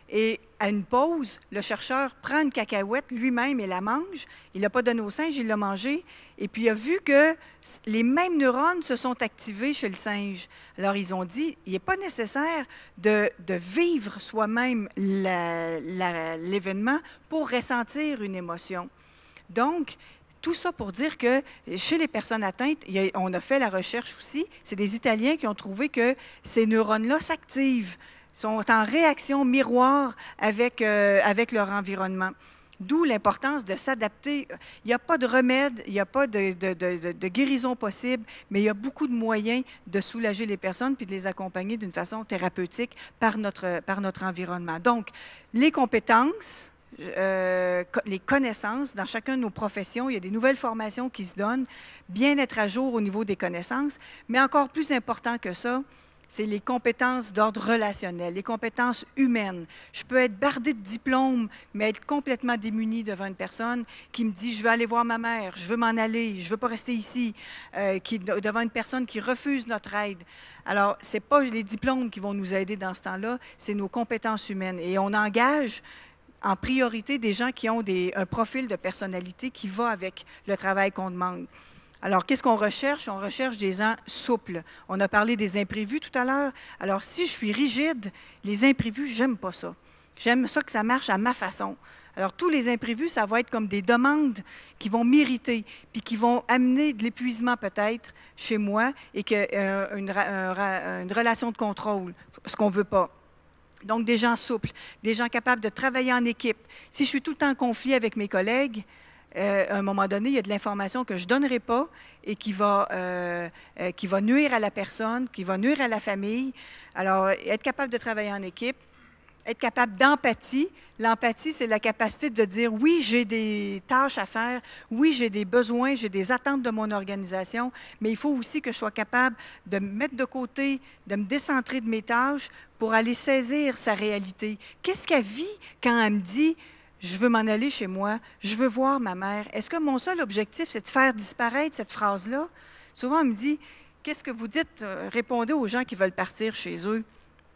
Et à une pause, le chercheur prend une cacahuète lui-même et la mange. Il n'a pas donné au singe, il l'a mangé. Et puis, il a vu que les mêmes neurones se sont activés chez le singe. Alors, ils ont dit, il n'est pas nécessaire de, de vivre soi-même la- la- l'événement pour ressentir une émotion. Donc, tout ça pour dire que chez les personnes atteintes, il y a- on a fait la recherche aussi, c'est des Italiens qui ont trouvé que ces neurones-là s'activent, sont en réaction miroir avec, euh, avec leur environnement. D'où l'importance de s'adapter. Il n'y a pas de remède, il n'y a pas de, de- de- de- de guérison possible, mais il y a beaucoup de moyens de soulager les personnes puis de les accompagner d'une façon thérapeutique par notre, par notre environnement. Donc, les compétences, euh, co- les connaissances dans chacune de nos professions, il y a des nouvelles formations qui se donnent, bien être à jour au niveau des connaissances, mais encore plus important que ça, c'est les compétences d'ordre relationnel, les compétences humaines. Je peux être bardée de diplômes, mais être complètement démunie devant une personne qui me dit « je veux aller voir ma mère, je veux m'en aller, je ne veux pas rester ici euh, », qui, devant une personne qui refuse notre aide. Alors, ce n'est pas les diplômes qui vont nous aider dans ce temps-là, c'est nos compétences humaines. Et on engage en priorité des gens qui ont des, un profil de personnalité qui va avec le travail qu'on demande. Alors, qu'est-ce qu'on recherche? On recherche des gens souples. On a parlé des imprévus tout à l'heure. Alors, si je suis rigide, les imprévus, j'aime pas ça. J'aime ça que ça marche à ma façon. Alors, tous les imprévus, ça va être comme des demandes qui vont m'irriter, puis qui vont amener de l'épuisement peut-être chez moi et que, euh, une, ra- un ra- une relation de contrôle, ce qu'on ne veut pas. Donc, des gens souples, des gens capables de travailler en équipe. Si je suis tout le temps en conflit avec mes collègues, euh, à un moment donné, il y a de l'information que je ne donnerai pas et qui va, euh, euh, qui va nuire à la personne, qui va nuire à la famille. Alors, être capable de travailler en équipe, être capable d'empathie. L'empathie, c'est la capacité de dire, oui, j'ai des tâches à faire, oui, j'ai des besoins, j'ai des attentes de mon organisation, mais il faut aussi que je sois capable de me mettre de côté, de me décentrer de mes tâches pour aller saisir sa réalité. Qu'est-ce qu'elle vit quand elle me dit, je veux m'en aller chez moi, je veux voir ma mère? Est-ce que mon seul objectif, c'est de faire disparaître cette phrase-là? Souvent, on me dit, qu'est-ce que vous dites? Euh, Répondez aux gens qui veulent partir chez eux,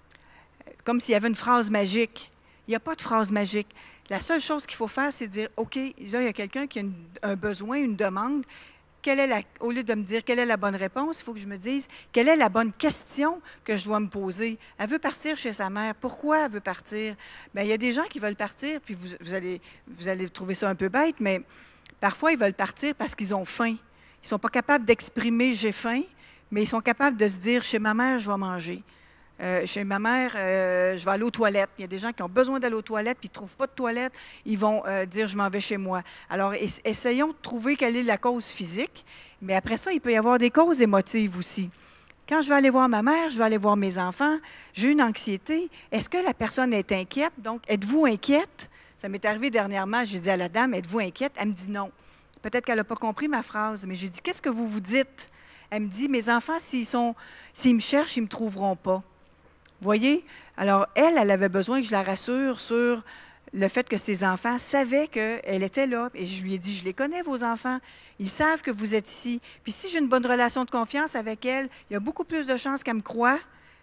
comme s'il y avait une phrase magique. Il n'y a pas de phrase magique. La seule chose qu'il faut faire, c'est dire, OK, là, il y a quelqu'un qui a une- un besoin, une demande. Quelle est la, au lieu de me dire quelle est la bonne réponse, il faut que je me dise quelle est la bonne question que je dois me poser. Elle veut partir chez sa mère. Pourquoi elle veut partir? Bien, il y a des gens qui veulent partir, puis vous, vous allez, vous allez trouver ça un peu bête, mais parfois, ils veulent partir parce qu'ils ont faim. Ils ne sont pas capables d'exprimer « j'ai faim », mais ils sont capables de se dire « chez ma mère, je vais manger ». Euh, chez ma mère, euh, je vais aller aux toilettes. Il y a des gens qui ont besoin d'aller aux toilettes, puis ils ne trouvent pas de toilettes. Ils vont euh, dire, je m'en vais chez moi. Alors, es- essayons de trouver quelle est la cause physique, mais après ça, il peut y avoir des causes émotives aussi. Quand je vais aller voir ma mère, je vais aller voir mes enfants, j'ai une anxiété. Est-ce que la personne est inquiète? Donc, êtes-vous inquiète? Ça m'est arrivé dernièrement, j'ai dit à la dame, êtes-vous inquiète? Elle me dit non. Peut-être qu'elle n'a pas compris ma phrase, mais j'ai dit, qu'est-ce que vous vous dites? Elle me dit, mes enfants, s'ils sont, s'ils me cherchent, ils ne me trouveront pas. Voyez? Alors, elle, elle avait besoin que je la rassure sur le fait que ses enfants savaient qu'elle était là. Et je lui ai dit, je les connais, vos enfants. Ils savent que vous êtes ici. Puis si j'ai une bonne relation de confiance avec elle, il y a beaucoup plus de chances qu'elle me croie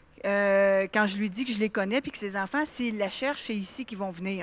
euh, quand je lui dis que je les connais, puis que ses enfants, s'ils la cherchent, c'est ici qu'ils vont venir.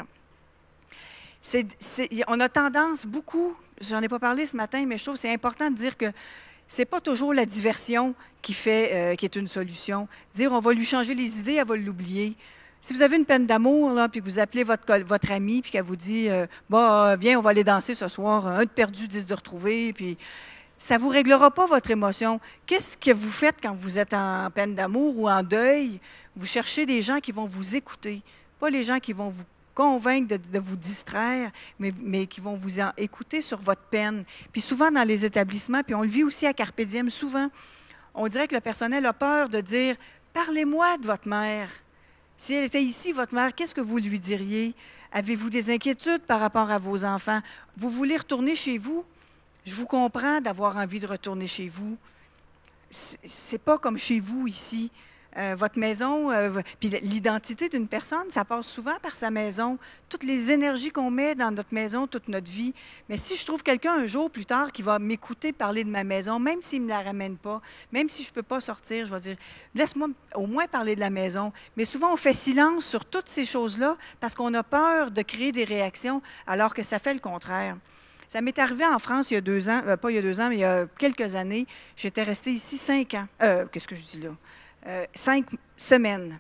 C'est, c'est, on a tendance beaucoup, j'en ai pas parlé ce matin, mais je trouve que c'est important de dire que c'est pas toujours la diversion qui fait, euh, qui est une solution. Dire on va lui changer les idées, elle va l'oublier. Si vous avez une peine d'amour, là, puis que vous appelez votre, col- votre ami, puis qu'elle vous dit euh, bah, viens, on va aller danser ce soir, un de perdu, dix de retrouvé, puis ça ne vous réglera pas votre émotion. Qu'est-ce que vous faites quand vous êtes en peine d'amour ou en deuil? Vous cherchez des gens qui vont vous écouter, pas les gens qui vont vous convaincre de, de vous distraire, mais, mais qui vont vous en écouter sur votre peine. Puis souvent dans les établissements, puis on le vit aussi à Carpe Diem, souvent, on dirait que le personnel a peur de dire « Parlez-moi de votre mère. Si elle était ici, votre mère, qu'est-ce que vous lui diriez? Avez-vous des inquiétudes par rapport à vos enfants? Vous voulez retourner chez vous? Je vous comprends d'avoir envie de retourner chez vous. C'est pas comme chez vous ici. Euh, votre maison, euh, puis l'identité d'une personne, ça passe souvent par sa maison. Toutes les énergies qu'on met dans notre maison, toute notre vie. Mais si je trouve quelqu'un un jour plus tard qui va m'écouter parler de ma maison, même s'il ne me la ramène pas, même si je ne peux pas sortir, je vais dire, laisse-moi au moins parler de la maison. Mais souvent, on fait silence sur toutes ces choses-là parce qu'on a peur de créer des réactions, alors que ça fait le contraire. Ça m'est arrivé en France il y a deux ans, euh, pas il y a deux ans, mais il y a quelques années. J'étais restée ici cinq ans. Euh, qu'est-ce que je dis là? Euh, cinq semaines.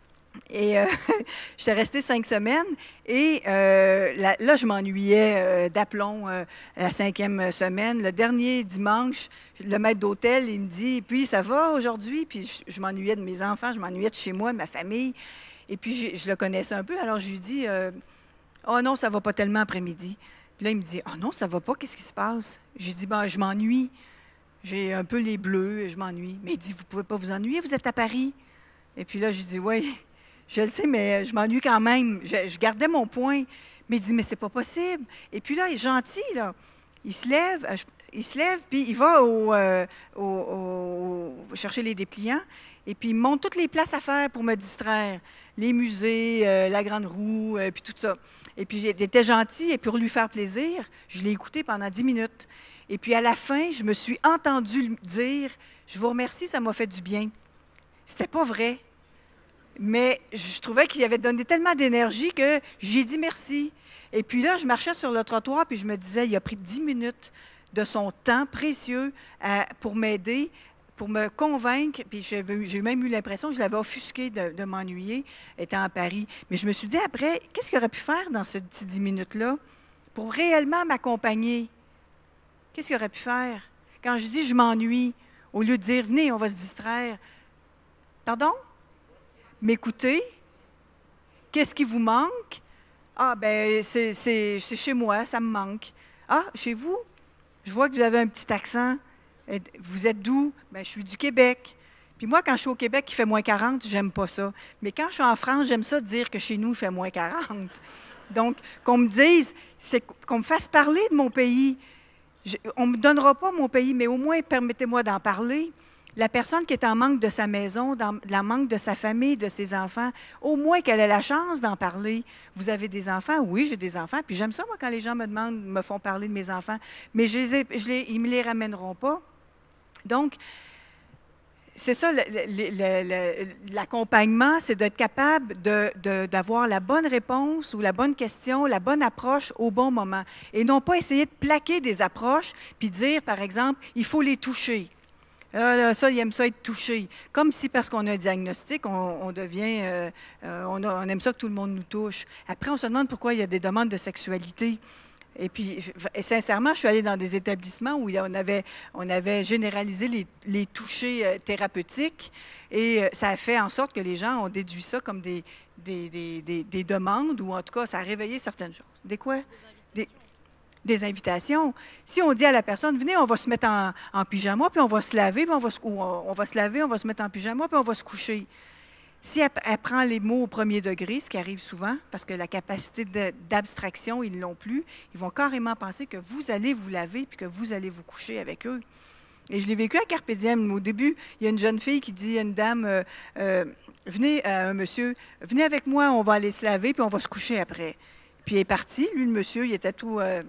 Et euh, j'étais restée cinq semaines et euh, là, là, je m'ennuyais euh, d'aplomb euh, la cinquième semaine. Le dernier dimanche, le maître d'hôtel, il me dit, puis ça va aujourd'hui? Puis je, je m'ennuyais de mes enfants, je m'ennuyais de chez moi, de ma famille. Et puis je, je le connaissais un peu, alors je lui dis, euh, oh non, ça va pas tellement après-midi. Puis là, il me dit, oh non, ça va pas, qu'est-ce qui se passe? J'ai dit, ben, je m'ennuie. J'ai un peu les bleus, je m'ennuie. Mais il dit, vous ne pouvez pas vous ennuyer, vous êtes à Paris. Et puis là, je dis, oui, je le sais, mais je m'ennuie quand même. Je, je gardais mon point. Mais il dit, mais c'est pas possible. Et puis là, il est gentil, là. Il se lève, il se lève, puis il va au, euh, au, au, chercher les dépliants. Et puis il me montre toutes les places à faire pour me distraire. Les musées, euh, la Grande Roue, euh, puis tout ça. Et puis il était gentil, et pour lui faire plaisir, je l'ai écouté pendant dix minutes. Et puis, à la fin, je me suis entendue dire, « Je vous remercie, ça m'a fait du bien. » C'était pas vrai. Mais je trouvais qu'il avait donné tellement d'énergie que j'ai dit merci. Et puis là, je marchais sur le trottoir, puis je me disais, il a pris dix minutes de son temps précieux à, pour m'aider, pour me convaincre. Puis j'ai même eu l'impression que je l'avais offusqué de, de m'ennuyer, étant à Paris. Mais je me suis dit, après, qu'est-ce qu'il aurait pu faire dans ce petit dix minutes-là pour réellement m'accompagner? Qu'est-ce qu'il aurait pu faire? Quand je dis « je m'ennuie », au lieu de dire « venez, on va se distraire ». Pardon? M'écouter? Qu'est-ce qui vous manque? Ah, ben c'est chez moi, ça me manque. Ah, chez vous? Je vois que vous avez un petit accent. Vous êtes d'où? Ben je suis du Québec. Puis moi, quand je suis au Québec, il fait moins quarante, j'aime pas ça. Mais quand je suis en France, j'aime ça dire que chez nous, il fait moins quarante. Donc, qu'on me dise, c'est qu'on me fasse parler de mon pays. Je, on ne me donnera pas mon pays, mais au moins, permettez-moi d'en parler. La personne qui est en manque de sa maison, dans la manque de sa famille, de ses enfants, au moins qu'elle ait la chance d'en parler. Vous avez des enfants? Oui, j'ai des enfants. Puis j'aime ça, moi, quand les gens me demandent, me font parler de mes enfants. Mais je les ai, je les, ils ne me les ramèneront pas. Donc, c'est ça, l'accompagnement, c'est d'être capable d'avoir la bonne réponse ou la bonne question, la bonne approche au bon moment. Et non pas essayer de plaquer des approches, puis dire, par exemple, il faut les toucher. Ah, là, ça, il aime ça être touché. Comme si, parce qu'on a un diagnostic, on, on devient, euh, on, a, on aime ça que tout le monde nous touche. Après, on se demande pourquoi il y a des demandes de sexualité. Et puis, et sincèrement, je suis allée dans des établissements où on avait, on avait généralisé les, les touchés thérapeutiques et ça a fait en sorte que les gens ont déduit ça comme des, des, des, des, des demandes ou en tout cas, ça a réveillé certaines choses. Des quoi? Des, des invitations. Si on dit à la personne, venez, on va se mettre en, en pyjama, puis on va se laver, puis on va se, ou on, on va se laver, on va se mettre en pyjama, puis on va se coucher. Si elle, elle prend les mots au premier degré, ce qui arrive souvent, parce que la capacité d'abstraction, ils ne l'ont plus, ils vont carrément penser que vous allez vous laver puis que vous allez vous coucher avec eux. Et je l'ai vécu à Carpe Diem. Au début, il y a une jeune fille qui dit à une dame, euh, euh, venez, euh, un monsieur, venez avec moi, on va aller se laver puis on va se coucher après. Puis il est parti. Lui, le monsieur, il était tout euh,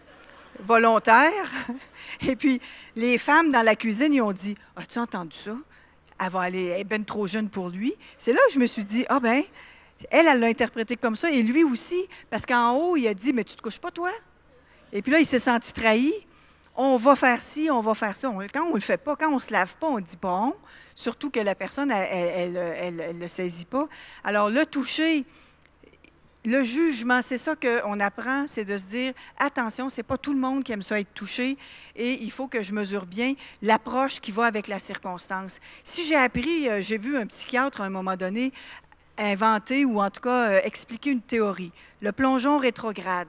volontaire. Et puis, les femmes dans la cuisine, ils ont dit, as-tu entendu ça? Elle va aller, elle est bien trop jeune pour lui. C'est là que je me suis dit, ah ben, elle, elle l'a interprété comme ça, et lui aussi, parce qu'en haut, il a dit, mais tu te couches pas, toi? Et puis là, il s'est senti trahi. On va faire ci, on va faire ça. On, quand on ne le fait pas, quand on ne se lave pas, on dit pas on, surtout que la personne, elle ne le saisit pas. Alors, le toucher, le jugement, c'est ça qu'on apprend, c'est de se dire, attention, ce n'est pas tout le monde qui aime ça être touché et il faut que je mesure bien l'approche qui va avec la circonstance. Si j'ai appris, euh, j'ai vu un psychiatre à un moment donné inventer ou en tout cas euh, expliquer une théorie, le plongeon rétrograde.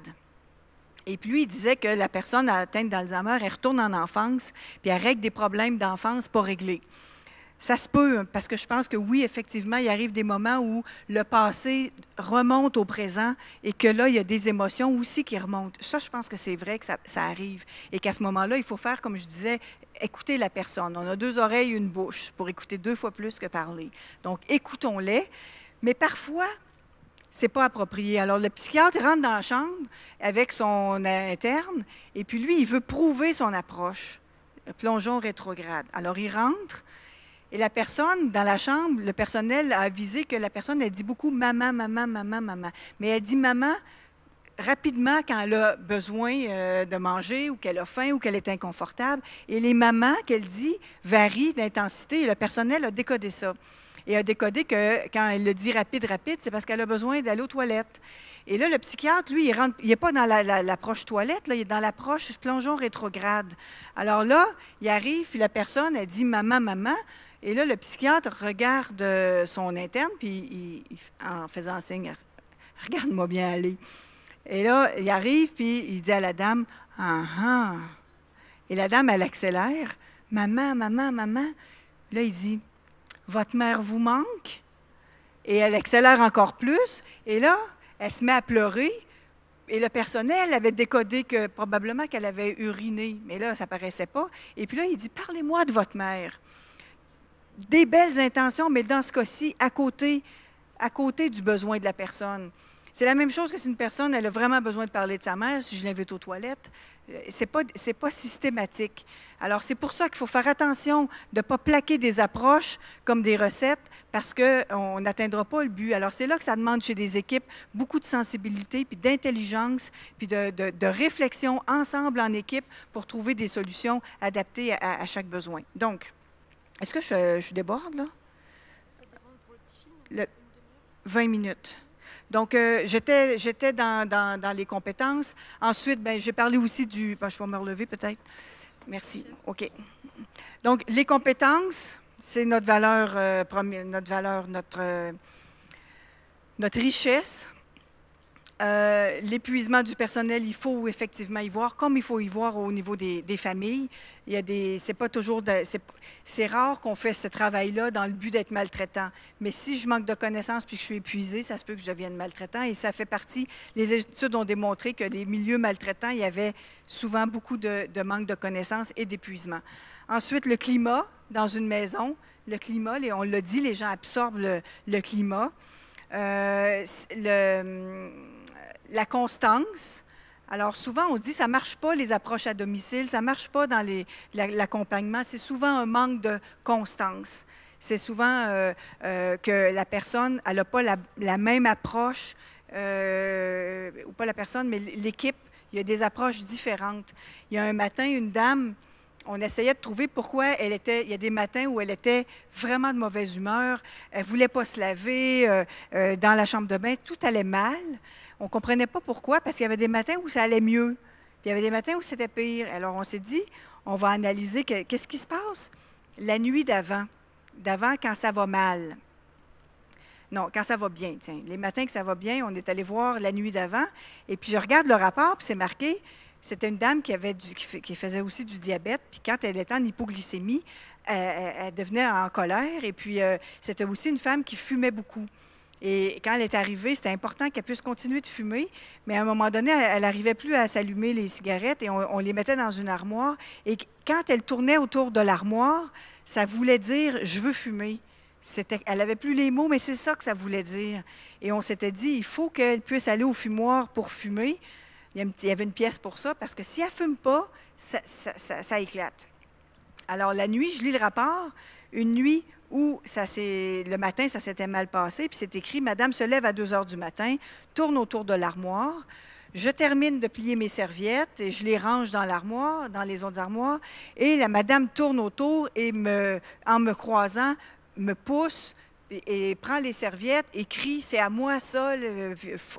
Et puis lui, il disait que la personne atteinte d'Alzheimer, elle retourne en enfance puis elle règle des problèmes d'enfance pas réglés. Ça se peut, parce que je pense que oui, effectivement, il arrive des moments où le passé remonte au présent et que là, il y a des émotions aussi qui remontent. Ça, je pense que c'est vrai que ça, ça arrive. Et qu'à ce moment-là, il faut faire, comme je disais, écouter la personne. On a deux oreilles, une bouche pour écouter deux fois plus que parler. Donc, écoutons-les. Mais parfois, c'est pas approprié. Alors, le psychiatre rentre dans la chambre avec son interne et puis lui, il veut prouver son approche. Le plongeon rétrograde. Alors, il rentre. Et la personne, dans la chambre, le personnel a avisé que la personne, elle dit beaucoup « maman, maman, maman, maman ». Mais elle dit « maman » rapidement quand elle a besoin euh, de manger ou qu'elle a faim ou qu'elle est inconfortable. Et les mamans qu'elle dit varient d'intensité et le personnel a décodé ça. Et a décodé que quand elle le dit rapide, rapide, c'est parce qu'elle a besoin d'aller aux toilettes. Et là, le psychiatre, lui, il rentre, il n'est pas dans la, la, l'approche toilette, là, il est dans l'approche plongeon rétrograde. Alors là, il arrive, puis la personne, elle dit « maman, maman ». Et là, le psychiatre regarde son interne, puis il, il, en faisant signe, « regarde-moi bien aller ». Et là, il arrive, puis il dit à la dame, « ah ah ». Et la dame, elle accélère, « maman, maman, maman ». Là, il dit, « votre mère vous manque ». Et elle accélère encore plus, et là, elle se met à pleurer. Et le personnel avait décodé que probablement qu'elle avait uriné, mais là, ça ne paraissait pas. Et puis là, il dit, « parlez-moi de votre mère ». Des belles intentions, mais dans ce cas-ci, à côté, à côté du besoin de la personne. C'est la même chose que si une personne elle a vraiment besoin de parler de sa mère, si je l'invite aux toilettes, ce n'est pas, c'est pas systématique. Alors, c'est pour ça qu'il faut faire attention de ne pas plaquer des approches comme des recettes parce qu'on n'atteindra pas le but. Alors, c'est là que ça demande chez des équipes beaucoup de sensibilité, puis d'intelligence, puis de, de, de réflexion ensemble en équipe pour trouver des solutions adaptées à, à chaque besoin. Donc, est-ce que je, je déborde, là? Ça dépend pour le petit film. Le, vingt minutes. Donc, euh, j'étais, j'étais dans, dans, dans les compétences. Ensuite, ben, j'ai parlé aussi du... Ben, je vais me relever peut-être. Merci. OK. Donc, les compétences, c'est notre valeur, euh, première, notre, valeur notre, euh, notre richesse. Euh, l'épuisement du personnel, il faut effectivement y voir, comme il faut y voir au niveau des, des familles. Il y a des, c'est pas toujours, de, c'est, c'est rare qu'on fait ce travail-là dans le but d'être maltraitant. Mais si je manque de connaissances puis que je suis épuisée, ça se peut que je devienne maltraitant. Et ça fait partie, les études ont démontré que les milieux maltraitants, il y avait souvent beaucoup de, de manque de connaissances et d'épuisement. Ensuite, le climat dans une maison. Le climat, on l'a dit, les gens absorbent le, le climat. Euh, le, la constance. Alors, souvent, on dit ça ne marche pas, les approches à domicile, ça ne marche pas dans les, la, l'accompagnement. C'est souvent un manque de constance. C'est souvent euh, euh, que la personne, elle n'a pas la, la même approche, euh, ou pas la personne, mais l'équipe, il y a des approches différentes. Il y a un matin, une dame, on essayait de trouver pourquoi elle était... Il y a des matins où elle était vraiment de mauvaise humeur, elle ne voulait pas se laver euh, euh, dans la chambre de bain, tout allait mal. On ne comprenait pas pourquoi, parce qu'il y avait des matins où ça allait mieux, puis il y avait des matins où c'était pire. Alors, on s'est dit, on va analyser que, qu'est-ce qui se passe la nuit d'avant, d'avant quand ça va mal. Non, quand ça va bien, tiens. Les matins que ça va bien, on est allé voir la nuit d'avant, et puis je regarde le rapport, puis c'est marqué, c'était une dame qui, avait du, qui faisait aussi du diabète, puis quand elle était en hypoglycémie, elle, elle devenait en colère, et puis euh, c'était aussi une femme qui fumait beaucoup. Et quand elle est arrivée, c'était important qu'elle puisse continuer de fumer, mais à un moment donné, elle n'arrivait plus à s'allumer les cigarettes et on, on les mettait dans une armoire. Et quand elle tournait autour de l'armoire, ça voulait dire « je veux fumer ». C'était, elle n'avait plus les mots, mais c'est ça que ça voulait dire. Et on s'était dit, il faut qu'elle puisse aller au fumoir pour fumer. Il y avait une pièce pour ça, parce que si elle ne fume pas, ça, ça, ça, ça éclate. Alors, la nuit, je lis le rapport, une nuit où ça le matin, ça s'était mal passé, puis c'est écrit « Madame se lève à deux heures du matin, tourne autour de l'armoire, je termine de plier mes serviettes et je les range dans l'armoire, dans les autres armoires, et la madame tourne autour et, me, en me croisant, me pousse et, et prend les serviettes et crie « C'est à moi ça, le,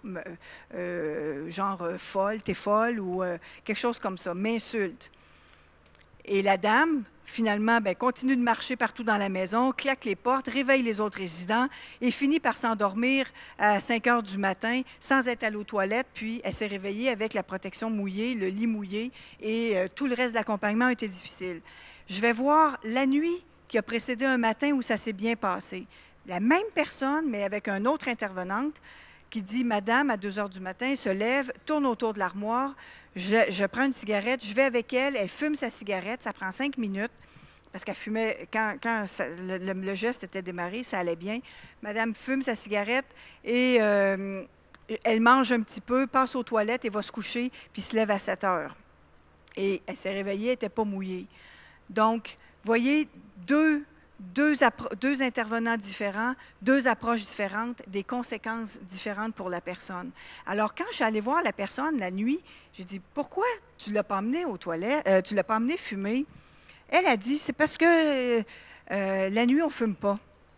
euh, genre euh, folle, t'es folle » ou euh, quelque chose comme ça, m'insulte. Et la dame, finalement, bien, continue de marcher partout dans la maison, claque les portes, réveille les autres résidents et finit par s'endormir à cinq heures du matin sans être allée aux toilettes. Puis, elle s'est réveillée avec la protection mouillée, le lit mouillé et euh, tout le reste de l'accompagnement a été difficile. Je vais voir la nuit qui a précédé un matin où ça s'est bien passé. La même personne, mais avec une autre intervenante, qui dit « Madame, à deux heures du matin, se lève, tourne autour de l'armoire, je, je prends une cigarette, je vais avec elle, elle fume sa cigarette, ça prend cinq minutes. » Parce qu'elle fumait, quand, quand ça, le, le geste était démarré, ça allait bien. Madame fume sa cigarette et euh, elle mange un petit peu, passe aux toilettes et va se coucher, puis se lève à sept heures. Et elle s'est réveillée, elle n'était pas mouillée. Donc, voyez, deux, deux, deux intervenants différents, deux approches différentes, des conséquences différentes pour la personne. Alors, quand je suis allée voir la personne la nuit, j'ai dit, pourquoi tu ne l'as pas emmenée aux toilettes, euh, tu ne l'as pas emmenée fumer? Elle a dit, c'est parce que euh, la nuit, on ne fume pas.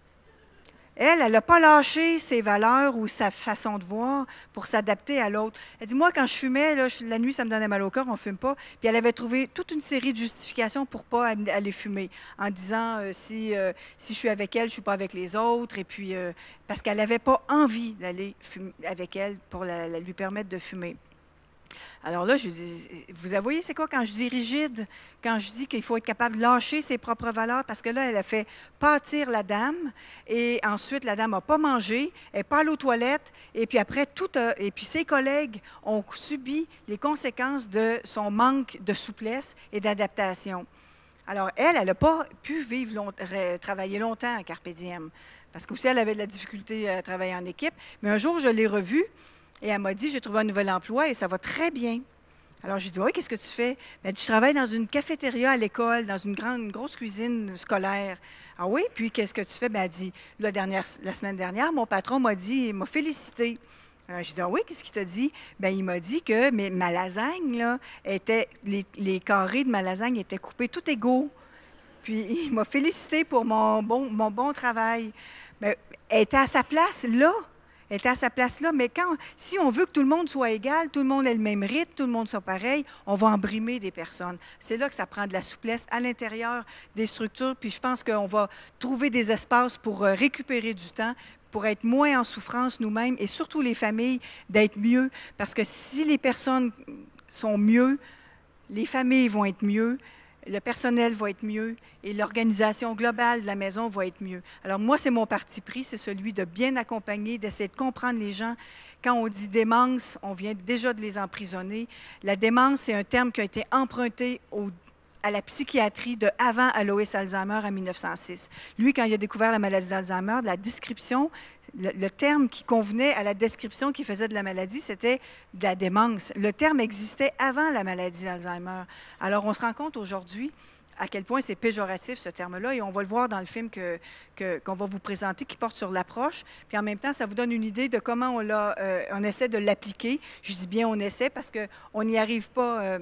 Elle, elle n'a pas lâché ses valeurs ou sa façon de voir pour s'adapter à l'autre. Elle dit, moi, quand je fumais, là, je, la nuit, ça me donnait mal au cœur, on ne fume pas. Puis elle avait trouvé toute une série de justifications pour ne pas aller fumer, en disant, euh, si, euh, si je suis avec elle, je ne suis pas avec les autres. Et puis, euh, parce qu'elle n'avait pas envie d'aller fumer avec elle pour la, la, lui permettre de fumer. Alors là, je dis, vous voyez, c'est quoi quand je dis rigide, quand je dis qu'il faut être capable de lâcher ses propres valeurs, parce que là, elle a fait pâtir la dame, et ensuite, la dame n'a pas mangé, elle n'est pas allée aux toilettes, et puis après, tout a, et puis ses collègues ont subi les conséquences de son manque de souplesse et d'adaptation. Alors, elle, elle n'a pas pu vivre long, travailler longtemps à Carpe Diem, parce qu'aussi, elle avait de la difficulté à travailler en équipe, mais un jour, je l'ai revue, et elle m'a dit, j'ai trouvé un nouvel emploi et ça va très bien. Alors, j'ai dit, oui, qu'est-ce que tu fais? Elle dit, je travaille dans une cafétéria à l'école, dans une grande, une grosse cuisine scolaire. Ah oui? Puis, qu'est-ce que tu fais? Bien, elle dit, la, dernière, la semaine dernière, mon patron m'a dit, il m'a félicité. Alors, j'ai dit, ah oui, qu'est-ce qu'il t'a dit? Bien, il m'a dit que mais, ma lasagne, là, était, les, les carrés de ma lasagne étaient coupés tout égaux. Puis, il m'a félicité pour mon bon, mon bon travail. Bien, elle était à sa place, là. Elle était à sa place là, mais quand, si on veut que tout le monde soit égal, tout le monde ait le même rythme, tout le monde soit pareil, on va embrimer des personnes. C'est là que ça prend de la souplesse à l'intérieur des structures, puis je pense qu'on va trouver des espaces pour récupérer du temps, pour être moins en souffrance nous-mêmes, et surtout les familles, d'être mieux, parce que si les personnes sont mieux, les familles vont être mieux, le personnel va être mieux et l'organisation globale de la maison va être mieux. Alors moi, c'est mon parti pris, c'est celui de bien accompagner, d'essayer de comprendre les gens. Quand on dit démence, on vient déjà de les emprisonner. La démence, c'est un terme qui a été emprunté au à la psychiatrie de avant Alois Alzheimer en mille neuf cent six. Lui, quand il a découvert la maladie d'Alzheimer, la description, le, le terme qui convenait à la description qu'il faisait de la maladie, c'était de la démence. Le terme existait avant la maladie d'Alzheimer. Alors, on se rend compte aujourd'hui à quel point c'est péjoratif, ce terme-là, et on va le voir dans le film que, que, qu'on va vous présenter, qui porte sur l'approche. Puis en même temps, ça vous donne une idée de comment on, l'a, euh, on essaie de l'appliquer. Je dis bien on essaie parce qu'on n'y arrive pas... Euh,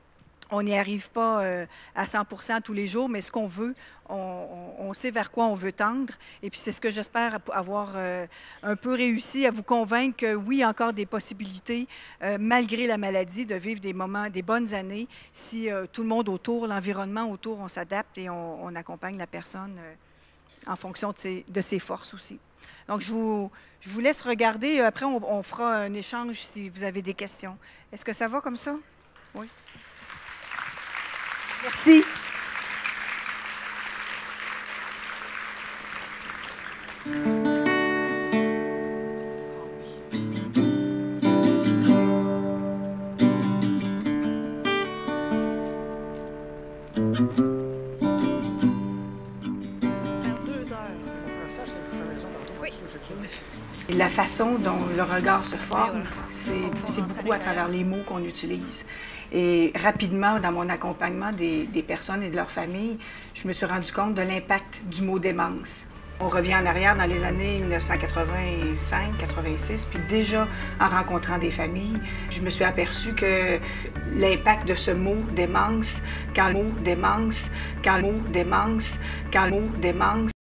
On n'y arrive pas euh, à cent pour cent tous les jours, mais ce qu'on veut, on, on, on sait vers quoi on veut tendre. Et puis, c'est ce que j'espère avoir euh, un peu réussi à vous convaincre que oui, il y a encore des possibilités, euh, malgré la maladie, de vivre des moments, des bonnes années, si euh, tout le monde autour, l'environnement autour, on s'adapte et on, on accompagne la personne euh, en fonction de ses, de ses forces aussi. Donc, je vous, je vous laisse regarder. Après, on, on fera un échange si vous avez des questions. Est-ce que ça va comme ça? Oui. Merci. La façon dont le regard se forme, c'est beaucoup à travers les mots qu'on utilise. Et rapidement, dans mon accompagnement des, des personnes et de leurs familles, je me suis rendu compte de l'impact du mot démence. On revient en arrière dans les années mille neuf cent quatre-vingt-cinq quatre-vingt-six, puis déjà en rencontrant des familles, je me suis aperçue que l'impact de ce mot démence, quand le mot démence, quand le mot démence, quand le mot démence,